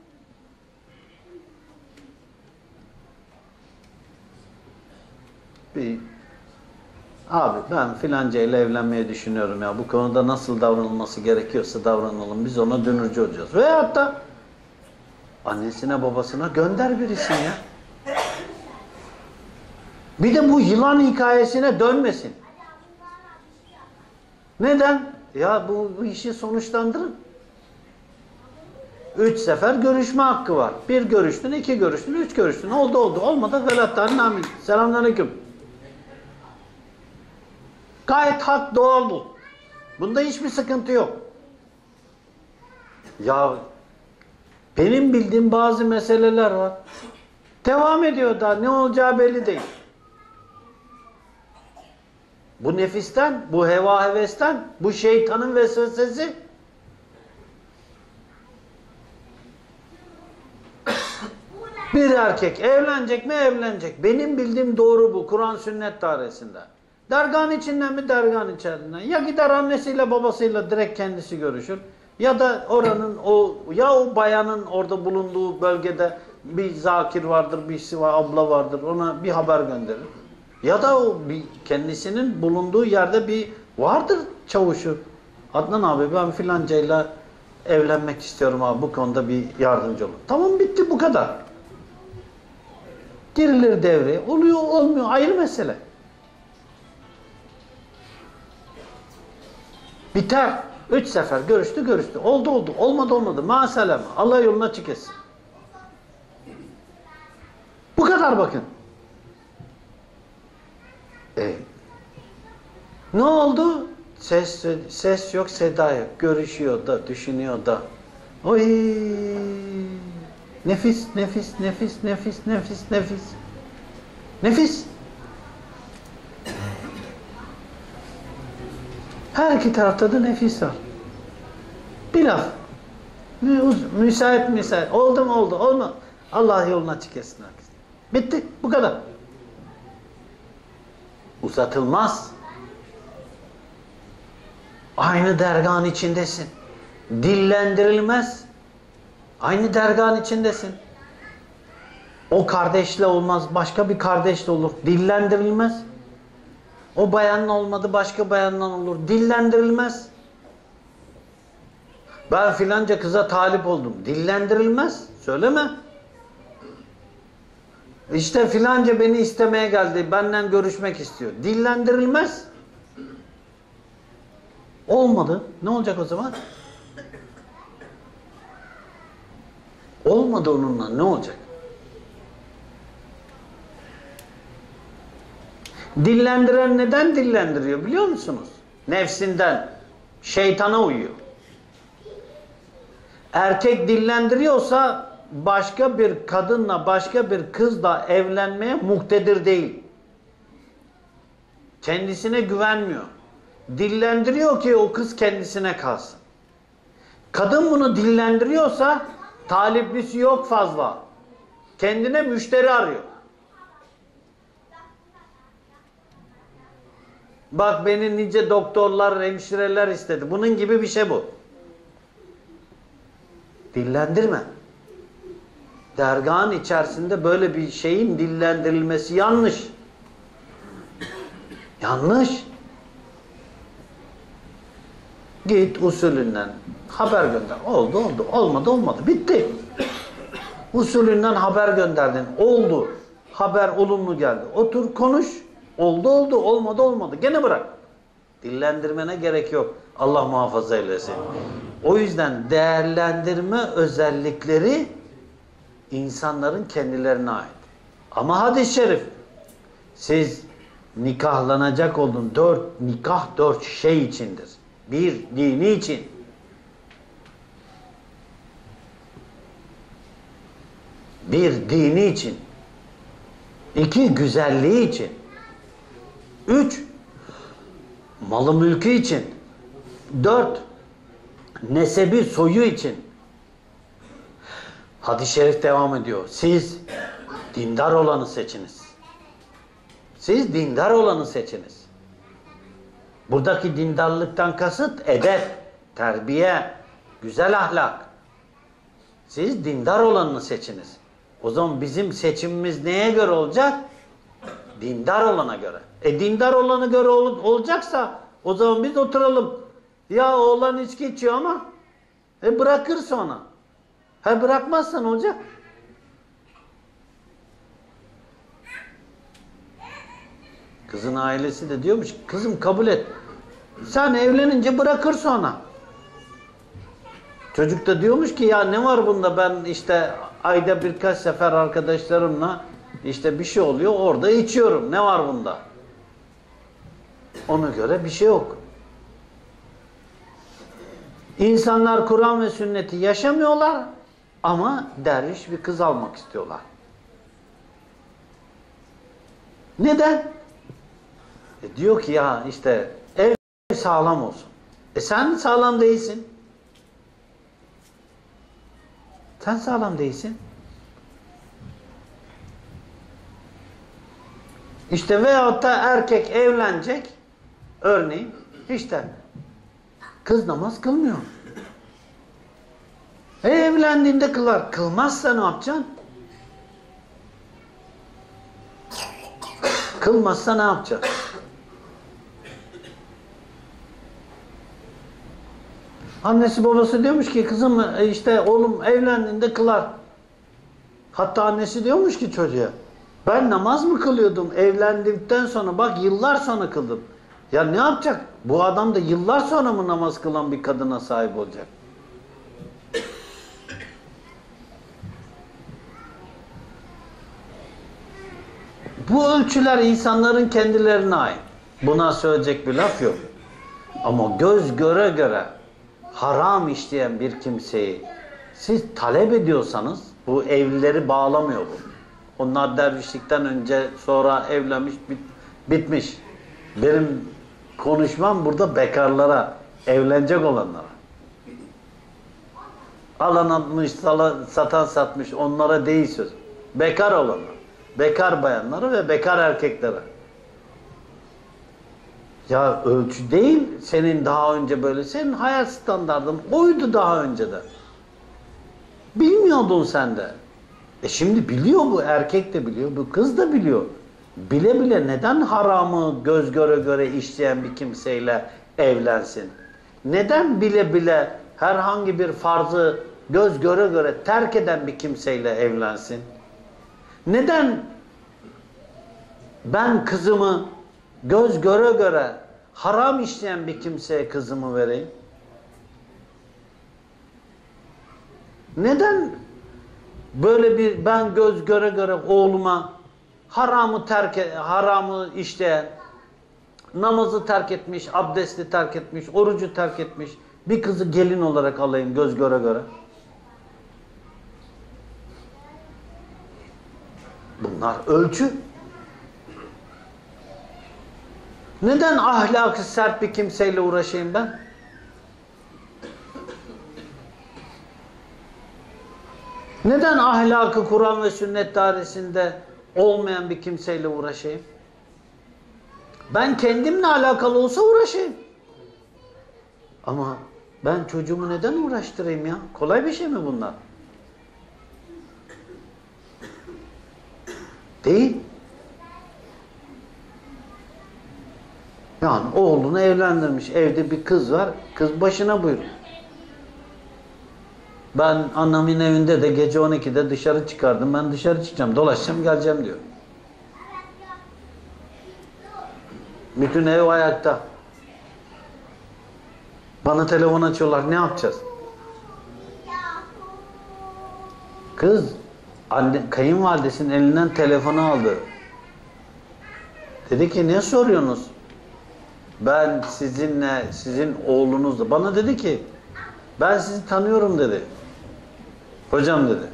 Abi ben filanca ile evlenmeyi düşünüyorum ya, bu konuda nasıl davranılması gerekiyorsa davranalım, biz ona dönürcü olacağız. Veyahut da annesine babasına gönder birisini ya. Bir de bu yılan hikayesine dönmesin. Neden? Ya bu işi sonuçlandırın. 3 sefer görüşme hakkı var. 1 görüştün, 2 görüştün, 3 görüştün. Oldu. Olmadı. Velattan amin. Selamünaleyküm. Gayet hak, doğal bu. Bunda hiçbir sıkıntı yok. Ya benim bildiğim bazı meseleler var. Devam ediyor da ne olacağı belli değil. Bu nefisten, bu heva hevesten, bu şeytanın vesvesesi. Bir erkek evlenecek mi evlenecek. Benim bildiğim doğru bu. Kur'an sünnet dairesinde. Dergahın içinden mi dergahın içerisinden. Ya gider annesiyle babasıyla direkt kendisi görüşür. Ya da oranın o bayanın orada bulunduğu bölgede bir zakir vardır, birisi var, abla vardır. Ona bir haber gönderir. Ya da o kendisinin bulunduğu yerde bir vardır çavuşu. Adnan abi ben filancayla evlenmek istiyorum abi, bu konuda bir yardımcı olun. Tamam, bitti, bu kadar. Girilir devreye. Oluyor olmuyor ayrı mesele. Biter. 3 sefer görüştü. Oldu. Olmadı olmadı. Maseleme. Allah yoluna açık etsin. Bu kadar bakın. Ne oldu? Ses yok, seda yok. Görüşüyor da, düşünüyor da. Oy! Nefis. Nefis. Her iki tarafta da nefis var. Bir laf. Müsait. Oldu mu? Olma. Allah yoluna açık etsin herkes. Bitti. Bu kadar. Uzatılmaz. Aynı dergahın içindesin. Dillendirilmez. Aynı dergahın içindesin. O kardeşle olmaz, başka bir kardeşle olur. Dillendirilmez. O bayanla olmadı, başka bayanla olur. Dillendirilmez. Ben filanca kıza talip oldum. Dillendirilmez. Söyleme. İşte filanca beni istemeye geldi. Benden görüşmek istiyor. Dillendirilmez. Olmadı. Ne olacak o zaman? Olmadı onunla. Ne olacak? Dillendiren neden dillendiriyor biliyor musunuz? Nefsinden. Şeytana uyuyor. Erkek dillendiriyorsa başka bir kadınla, başka bir kızla evlenmeye muktedir değil. Kendisine güvenmiyor. Dillendiriyor ki o kız kendisine kalsın. Kadın bunu dillendiriyorsa taliplisi yok fazla. Kendine müşteri arıyor. Bak beni nice doktorlar, hemşireler istedi. Bunun gibi bir şey bu. Dillendirme. Dergahın içerisinde böyle bir şeyin dillendirilmesi yanlış. Yanlış. Git usulünden haber gönder. Oldu. Olmadı. Bitti. Usulünden haber gönderdin. Oldu. Haber olumlu geldi. Otur konuş. Oldu. Olmadı. Gene bırak. Dillendirmene gerek yok. Allah muhafaza eylesin. O yüzden değerlendirme özellikleri insanların kendilerine ait. Ama hadis-i şerif, siz nikahlanacak olun. Nikah 4 şey içindir. 1, dini için. 1, dini için. 2, güzelliği için. 3, malı mülkü için. 4, nesebi soyu için. Hadis-i şerif devam ediyor. Siz dindar olanı seçiniz. Siz dindar olanı seçiniz. Buradaki dindarlıktan kasıt edep, terbiye, güzel ahlak. Siz dindar olanını seçiniz. O zaman bizim seçimimiz neye göre olacak? Dindar olana göre. Dindar olana göre olacaksa o zaman biz oturalım. Ya oğlan içki içiyor ama bırakır sonra. Bırakmazsan olacak. Kızın ailesi de diyormuş, kızım kabul et. Sen evlenince bırakır sonra. Çocuk da diyormuş ki ya ne var bunda, ben işte ayda birkaç sefer arkadaşlarımla işte bir şey oluyor, orada içiyorum. Ne var bunda? Ona göre bir şey yok. İnsanlar Kur'an ve sünneti yaşamıyorlar ama derviş bir kız almak istiyorlar. Neden? Diyor ki ya işte ev sağlam olsun. Sen sağlam değilsin. Sen sağlam değilsin. İşte veyahut da erkek evlenecek, örneğin işte kız namaz kılmıyor. Evlendiğinde kılar. Kılmazsa ne yapacaksın? Kılmazsa ne yapacaksın? Annesi babası diyormuş ki kızım işte oğlum evlendiğinde kılar. Hatta annesi diyormuş ki çocuğa ben namaz mı kılıyordum evlendikten sonra bak yıllar sonra kıldım. Ya ne yapacak? Bu adam da yıllar sonra mı namaz kılan bir kadına sahip olacak? Bu ölçüler insanların kendilerine ait. Buna söyleyecek bir laf yok. Ama göz göre göre haram işleyen bir kimseyi siz talep ediyorsanız bu evlileri bağlamıyor bu. Onlar dervişlikten önce sonra evlenmiş bitmiş. Benim konuşmam burada bekarlara, evlenecek olanlara. Alan atmış, satan satmış onlara değil söz. Bekar olanlar. Bekar bayanlara ve bekar erkeklere. Ya ölçü değil, senin daha önce böyle, senin hayat standardın oydu daha önceden. Bilmiyordun sen de. Şimdi biliyor bu, erkek de biliyor, bu kız da biliyor. Bile bile neden haramı göz göre göre işleyen bir kimseyle evlensin? Neden bile bile herhangi bir farzı göz göre göre terk eden bir kimseyle evlensin? Neden ben kızımı göz göre göre haram işleyen bir kimseye kızımı vereyim? Neden böyle bir ben göz göre göre oğluma haramı işleyen, namazı terk etmiş, abdesti terk etmiş, orucu terk etmiş bir kızı gelin olarak alayım göz göre göre? Bunlar ölçü. Neden ahlakı sert bir kimseyle uğraşayım ben? Neden ahlakı Kur'an ve sünnet dairesinde olmayan bir kimseyle uğraşayım? Ben kendimle alakalı olsa uğraşayım. Ama ben çocuğumu neden uğraştırayım ya? Kolay bir şey mi bunlar? Değil. Yani oğlunu evlendirmiş. Evde bir kız var. Kız başına buyur. Ben annemin evinde de gece 12'de dışarı çıkardım. Ben dışarı çıkacağım. Dolaşacağım geleceğim diyor. Bütün ev ayakta. Bana telefon açıyorlar. Ne yapacağız? Kız kayınvalidesinin elinden telefonu aldı. Dedi ki ne soruyorsunuz? Ben sizin oğlunuzla. Bana dedi ki ben sizi tanıyorum dedi. Hocam dedi.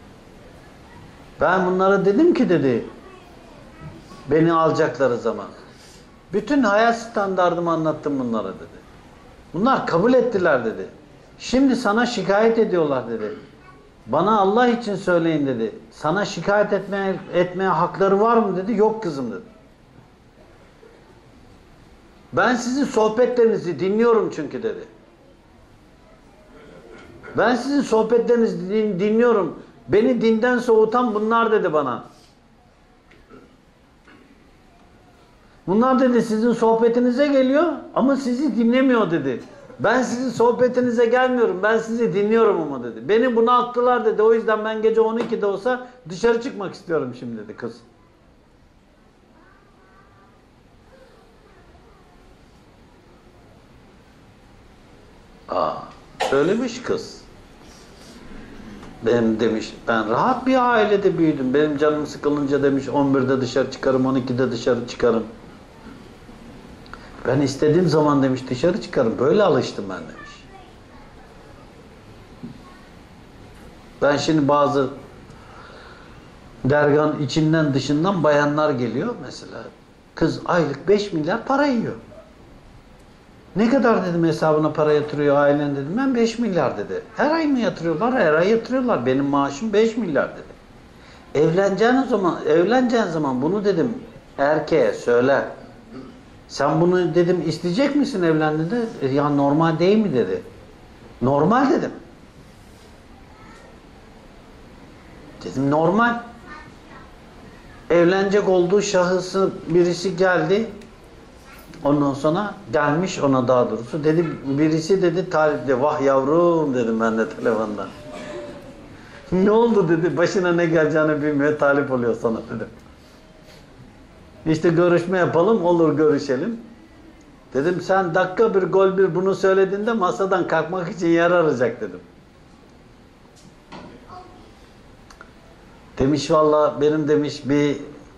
Ben bunlara dedim ki dedi beni alacakları zaman. Bütün hayat standardımı anlattım bunlara dedi. Bunlar kabul ettiler dedi. Şimdi sana şikayet ediyorlar dedi. Bana Allah için söyleyin dedi. Sana şikayet etmeye hakları var mı dedi. Yok kızım dedi. Ben sizin sohbetlerinizi dinliyorum çünkü dedi. Ben sizin sohbetlerinizi dinliyorum. Beni dinden soğutan bunlar dedi bana. Bunlar dedi sizin sohbetinize geliyor ama sizi dinlemiyor dedi. Ben sizin sohbetinize gelmiyorum. Ben sizi dinliyorum ama dedi. Beni bunalttılar dedi. O yüzden ben gece 12'de olsa dışarı çıkmak istiyorum şimdi dedi kız. Söylemiş kız. Benim demiş ben rahat bir ailede büyüdüm. Benim canım sıkılınca demiş 11'de dışarı çıkarım, 12'de dışarı çıkarım. Ben istediğim zaman demiş dışarı çıkarım. Böyle alıştım ben demiş. Ben şimdi bazı Dergahın içinden dışından bayanlar geliyor mesela. Kız aylık 5 milyar para yiyor. Ne kadar dedim hesabına para yatırıyor ailen dedim. Ben 5 milyar dedi. Her ay mı yatırıyorlar? Her ay yatırıyorlar. Benim maaşım 5 milyar dedi. Evleneceğin zaman bunu dedim erkeğe söyle. Sen bunu dedim isteyecek misin evlendiğinde? Ya normal değil mi dedi. Normal dedim. Dedim normal. Evlenecek olduğu şahısı birisi geldi. Ondan sonra gelmiş ona daha doğrusu. Dedi birisi dedi talipli. Vah yavrum dedim ben de telefonda. Ne oldu dedi. Başına ne geleceğini bilmiyor. Talip oluyor sana dedim. İşte görüşme yapalım. Olur görüşelim. Dedim sen dakika bir gol bir bunu söylediğinde masadan kalkmak için yer arayacak dedim. Demiş valla benim demiş bir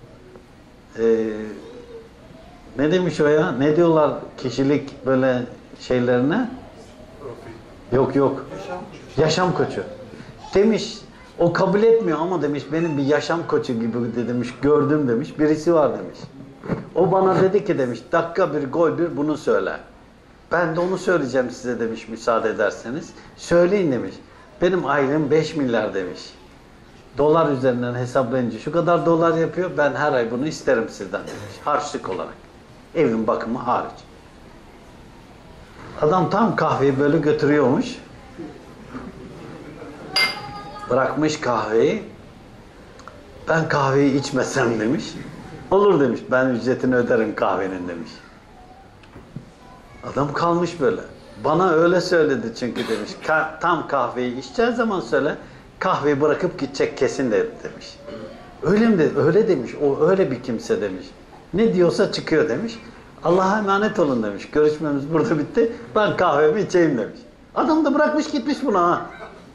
ne demiş o ya? Ne diyorlar kişilik böyle şeylerine? Yok yok. Yaşam koçu. Demiş o kabul etmiyor ama demiş benim bir yaşam koçu gibi de demiş gördüm demiş. Birisi var demiş. O bana dedi ki demiş dakika bir gol bir bunu söyle. Ben de onu söyleyeceğim size demiş müsaade ederseniz. Söyleyin demiş. Benim aylığım 5 milyar demiş. Dolar üzerinden hesaplayınca şu kadar dolar yapıyor. Ben her ay bunu isterim sizden demiş. Harçlık olarak. Evin bakımı hariç. Adam tam kahveyi böyle götürüyormuş. Bırakmış kahveyi. Ben kahveyi içmesem demiş. Olur demiş. Ben ücretini öderim kahvenin demiş. Adam kalmış böyle. Bana öyle söyledi çünkü demiş. Tam kahveyi içeceği zaman söyle. Kahveyi bırakıp gidecek kesin de demiş. Öyle mi dedi? Öyle demiş. O öyle bir kimse demiş. Ne diyorsa çıkıyor demiş. Allah'a emanet olun demiş. Görüşmemiz burada bitti. Ben kahvemi içeyim demiş. Adam da bırakmış gitmiş buna ha.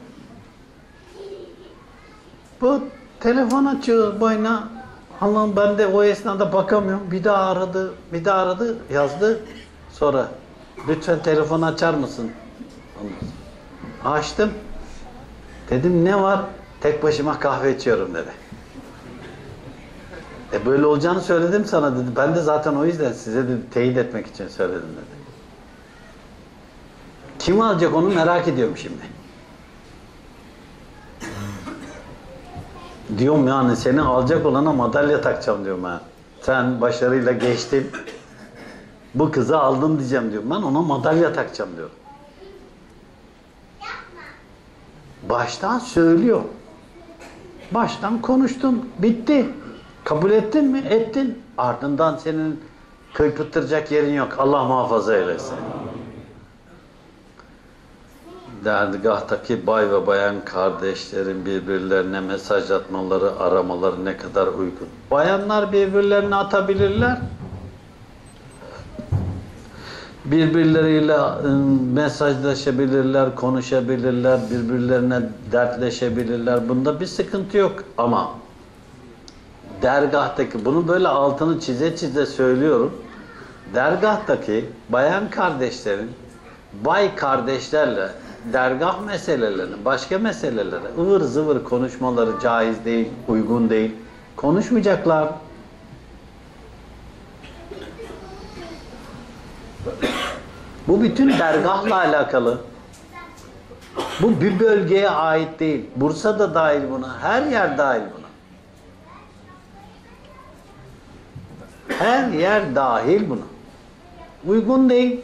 Bu telefon açıyor boyuna. Allah'ım ben de o esnada bakamıyorum. Bir daha aradı, yazdı. Sonra lütfen telefonu açar mısın? Açtım. Dedim ne var? Tek başıma kahve içiyorum dedi. Böyle olacağını söyledim sana dedi. Ben de zaten o yüzden size dedi, teyit etmek için söyledim dedi. Kim alacak onu merak ediyorum şimdi. Diyorum yani seni alacak olana madalya takacağım diyorum ha. Sen başarıyla geçtin. Bu kızı aldın diyeceğim diyorum. Ben ona madalya takacağım diyorum. Baştan söylüyor. Baştan konuştun. Bitti. Kabul ettin mi? Ettin. Ardından senin kıypıttıracak yerin yok. Allah muhafaza eylesin. Dergahtaki bay ve bayan kardeşlerin birbirlerine mesaj atmaları, aramaları ne kadar uygun. Bayanlar birbirlerine atabilirler. Birbirleriyle mesajlaşabilirler, konuşabilirler, birbirlerine dertleşebilirler. Bunda bir sıkıntı yok ama dergahtaki, bunu böyle altını çize çize söylüyorum. Dergahtaki bayan kardeşlerin bay kardeşlerle dergah meselelerini, başka meselelere ıvır zıvır konuşmaları caiz değil, uygun değil. Konuşmayacaklar. Bu bütün dergahla alakalı. Bu bir bölgeye ait değil. Bursa da dahil buna. Her yer dahil buna. Her yer dahil buna. Uygun değil.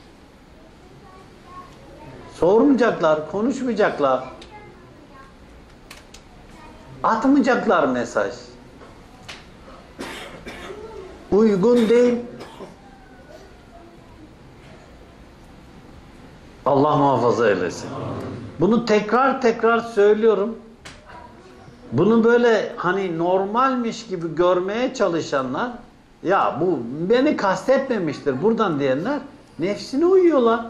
Sormayacaklar, konuşmayacaklar. Atmayacaklar mesaj. Uygun değil. Allah muhafaza eylesin. Bunu tekrar tekrar söylüyorum. Bunu böyle hani normalmiş gibi görmeye çalışanlar, ya bu beni kastetmemiştir buradan diyenler nefsine uyuyorlar.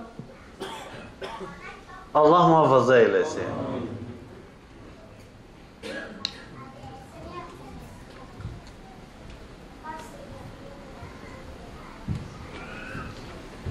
Allah muhafaza eylesin.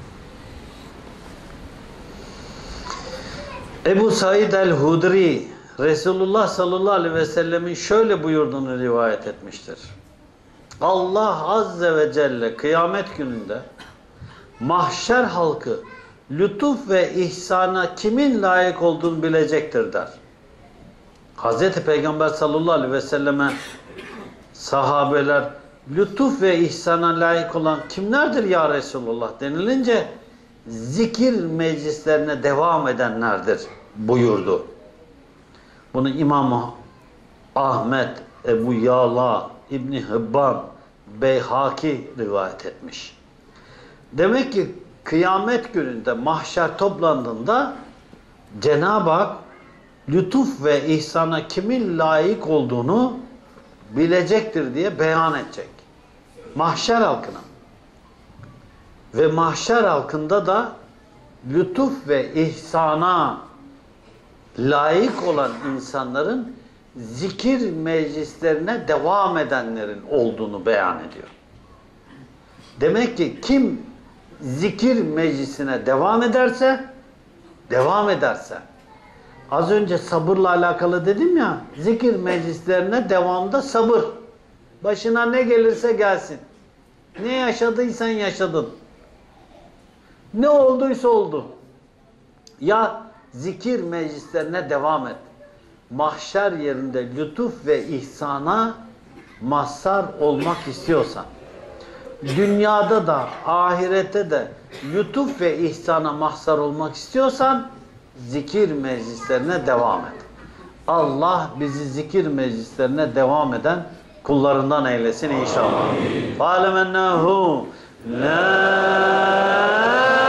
Ebu Said el-Hudri Resulullah sallallahu aleyhi ve sellemin şöyle buyurduğunu rivayet etmiştir. Allah azze ve celle kıyamet gününde mahşer halkı lütuf ve ihsana kimin layık olduğunu bilecektir der. Hazreti Peygamber sallallahu aleyhi ve selleme sahabeler lütuf ve ihsana layık olan kimlerdir ya Resulullah denilince zikir meclislerine devam edenlerdir buyurdu. Bunu İmam Ahmet, Ebu Yala, İbni Hibban, Beyhaki rivayet etmiş. Demek ki kıyamet gününde mahşer toplandığında Cenab-ı Hak lütuf ve ihsana kimin layık olduğunu bilecektir diye beyan edecek. Mahşer halkına. Ve mahşer halkında da lütuf ve ihsana layık olan insanların zikir meclislerine devam edenlerin olduğunu beyan ediyor. Demek ki kim zikir meclisine devam ederse, az önce sabırla alakalı dedim ya, zikir meclislerine devamda sabır. Başına ne gelirse gelsin. Ne yaşadıysan yaşadın. Ne olduysa oldu. Ya zikir meclislerine devam et. Mahşer yerinde lütuf ve ihsana mazhar olmak istiyorsan, dünyada da ahirette de lütuf ve ihsana mazhar olmak istiyorsan zikir meclislerine devam et. Allah bizi zikir meclislerine devam eden kullarından eylesin inşallah. Fâlemennehu la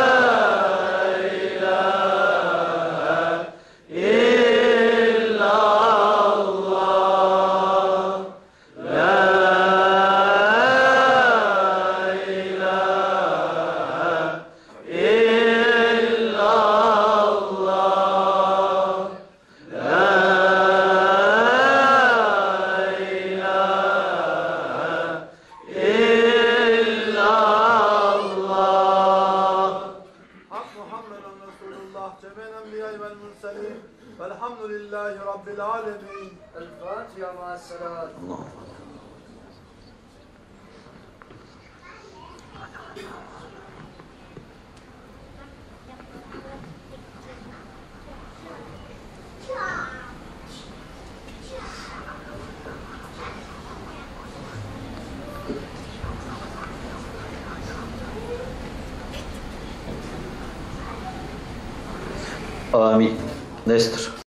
Velhamdülillahi Rabbil alemin. El-Fatiha ma'as-salat. Amin. Nestir.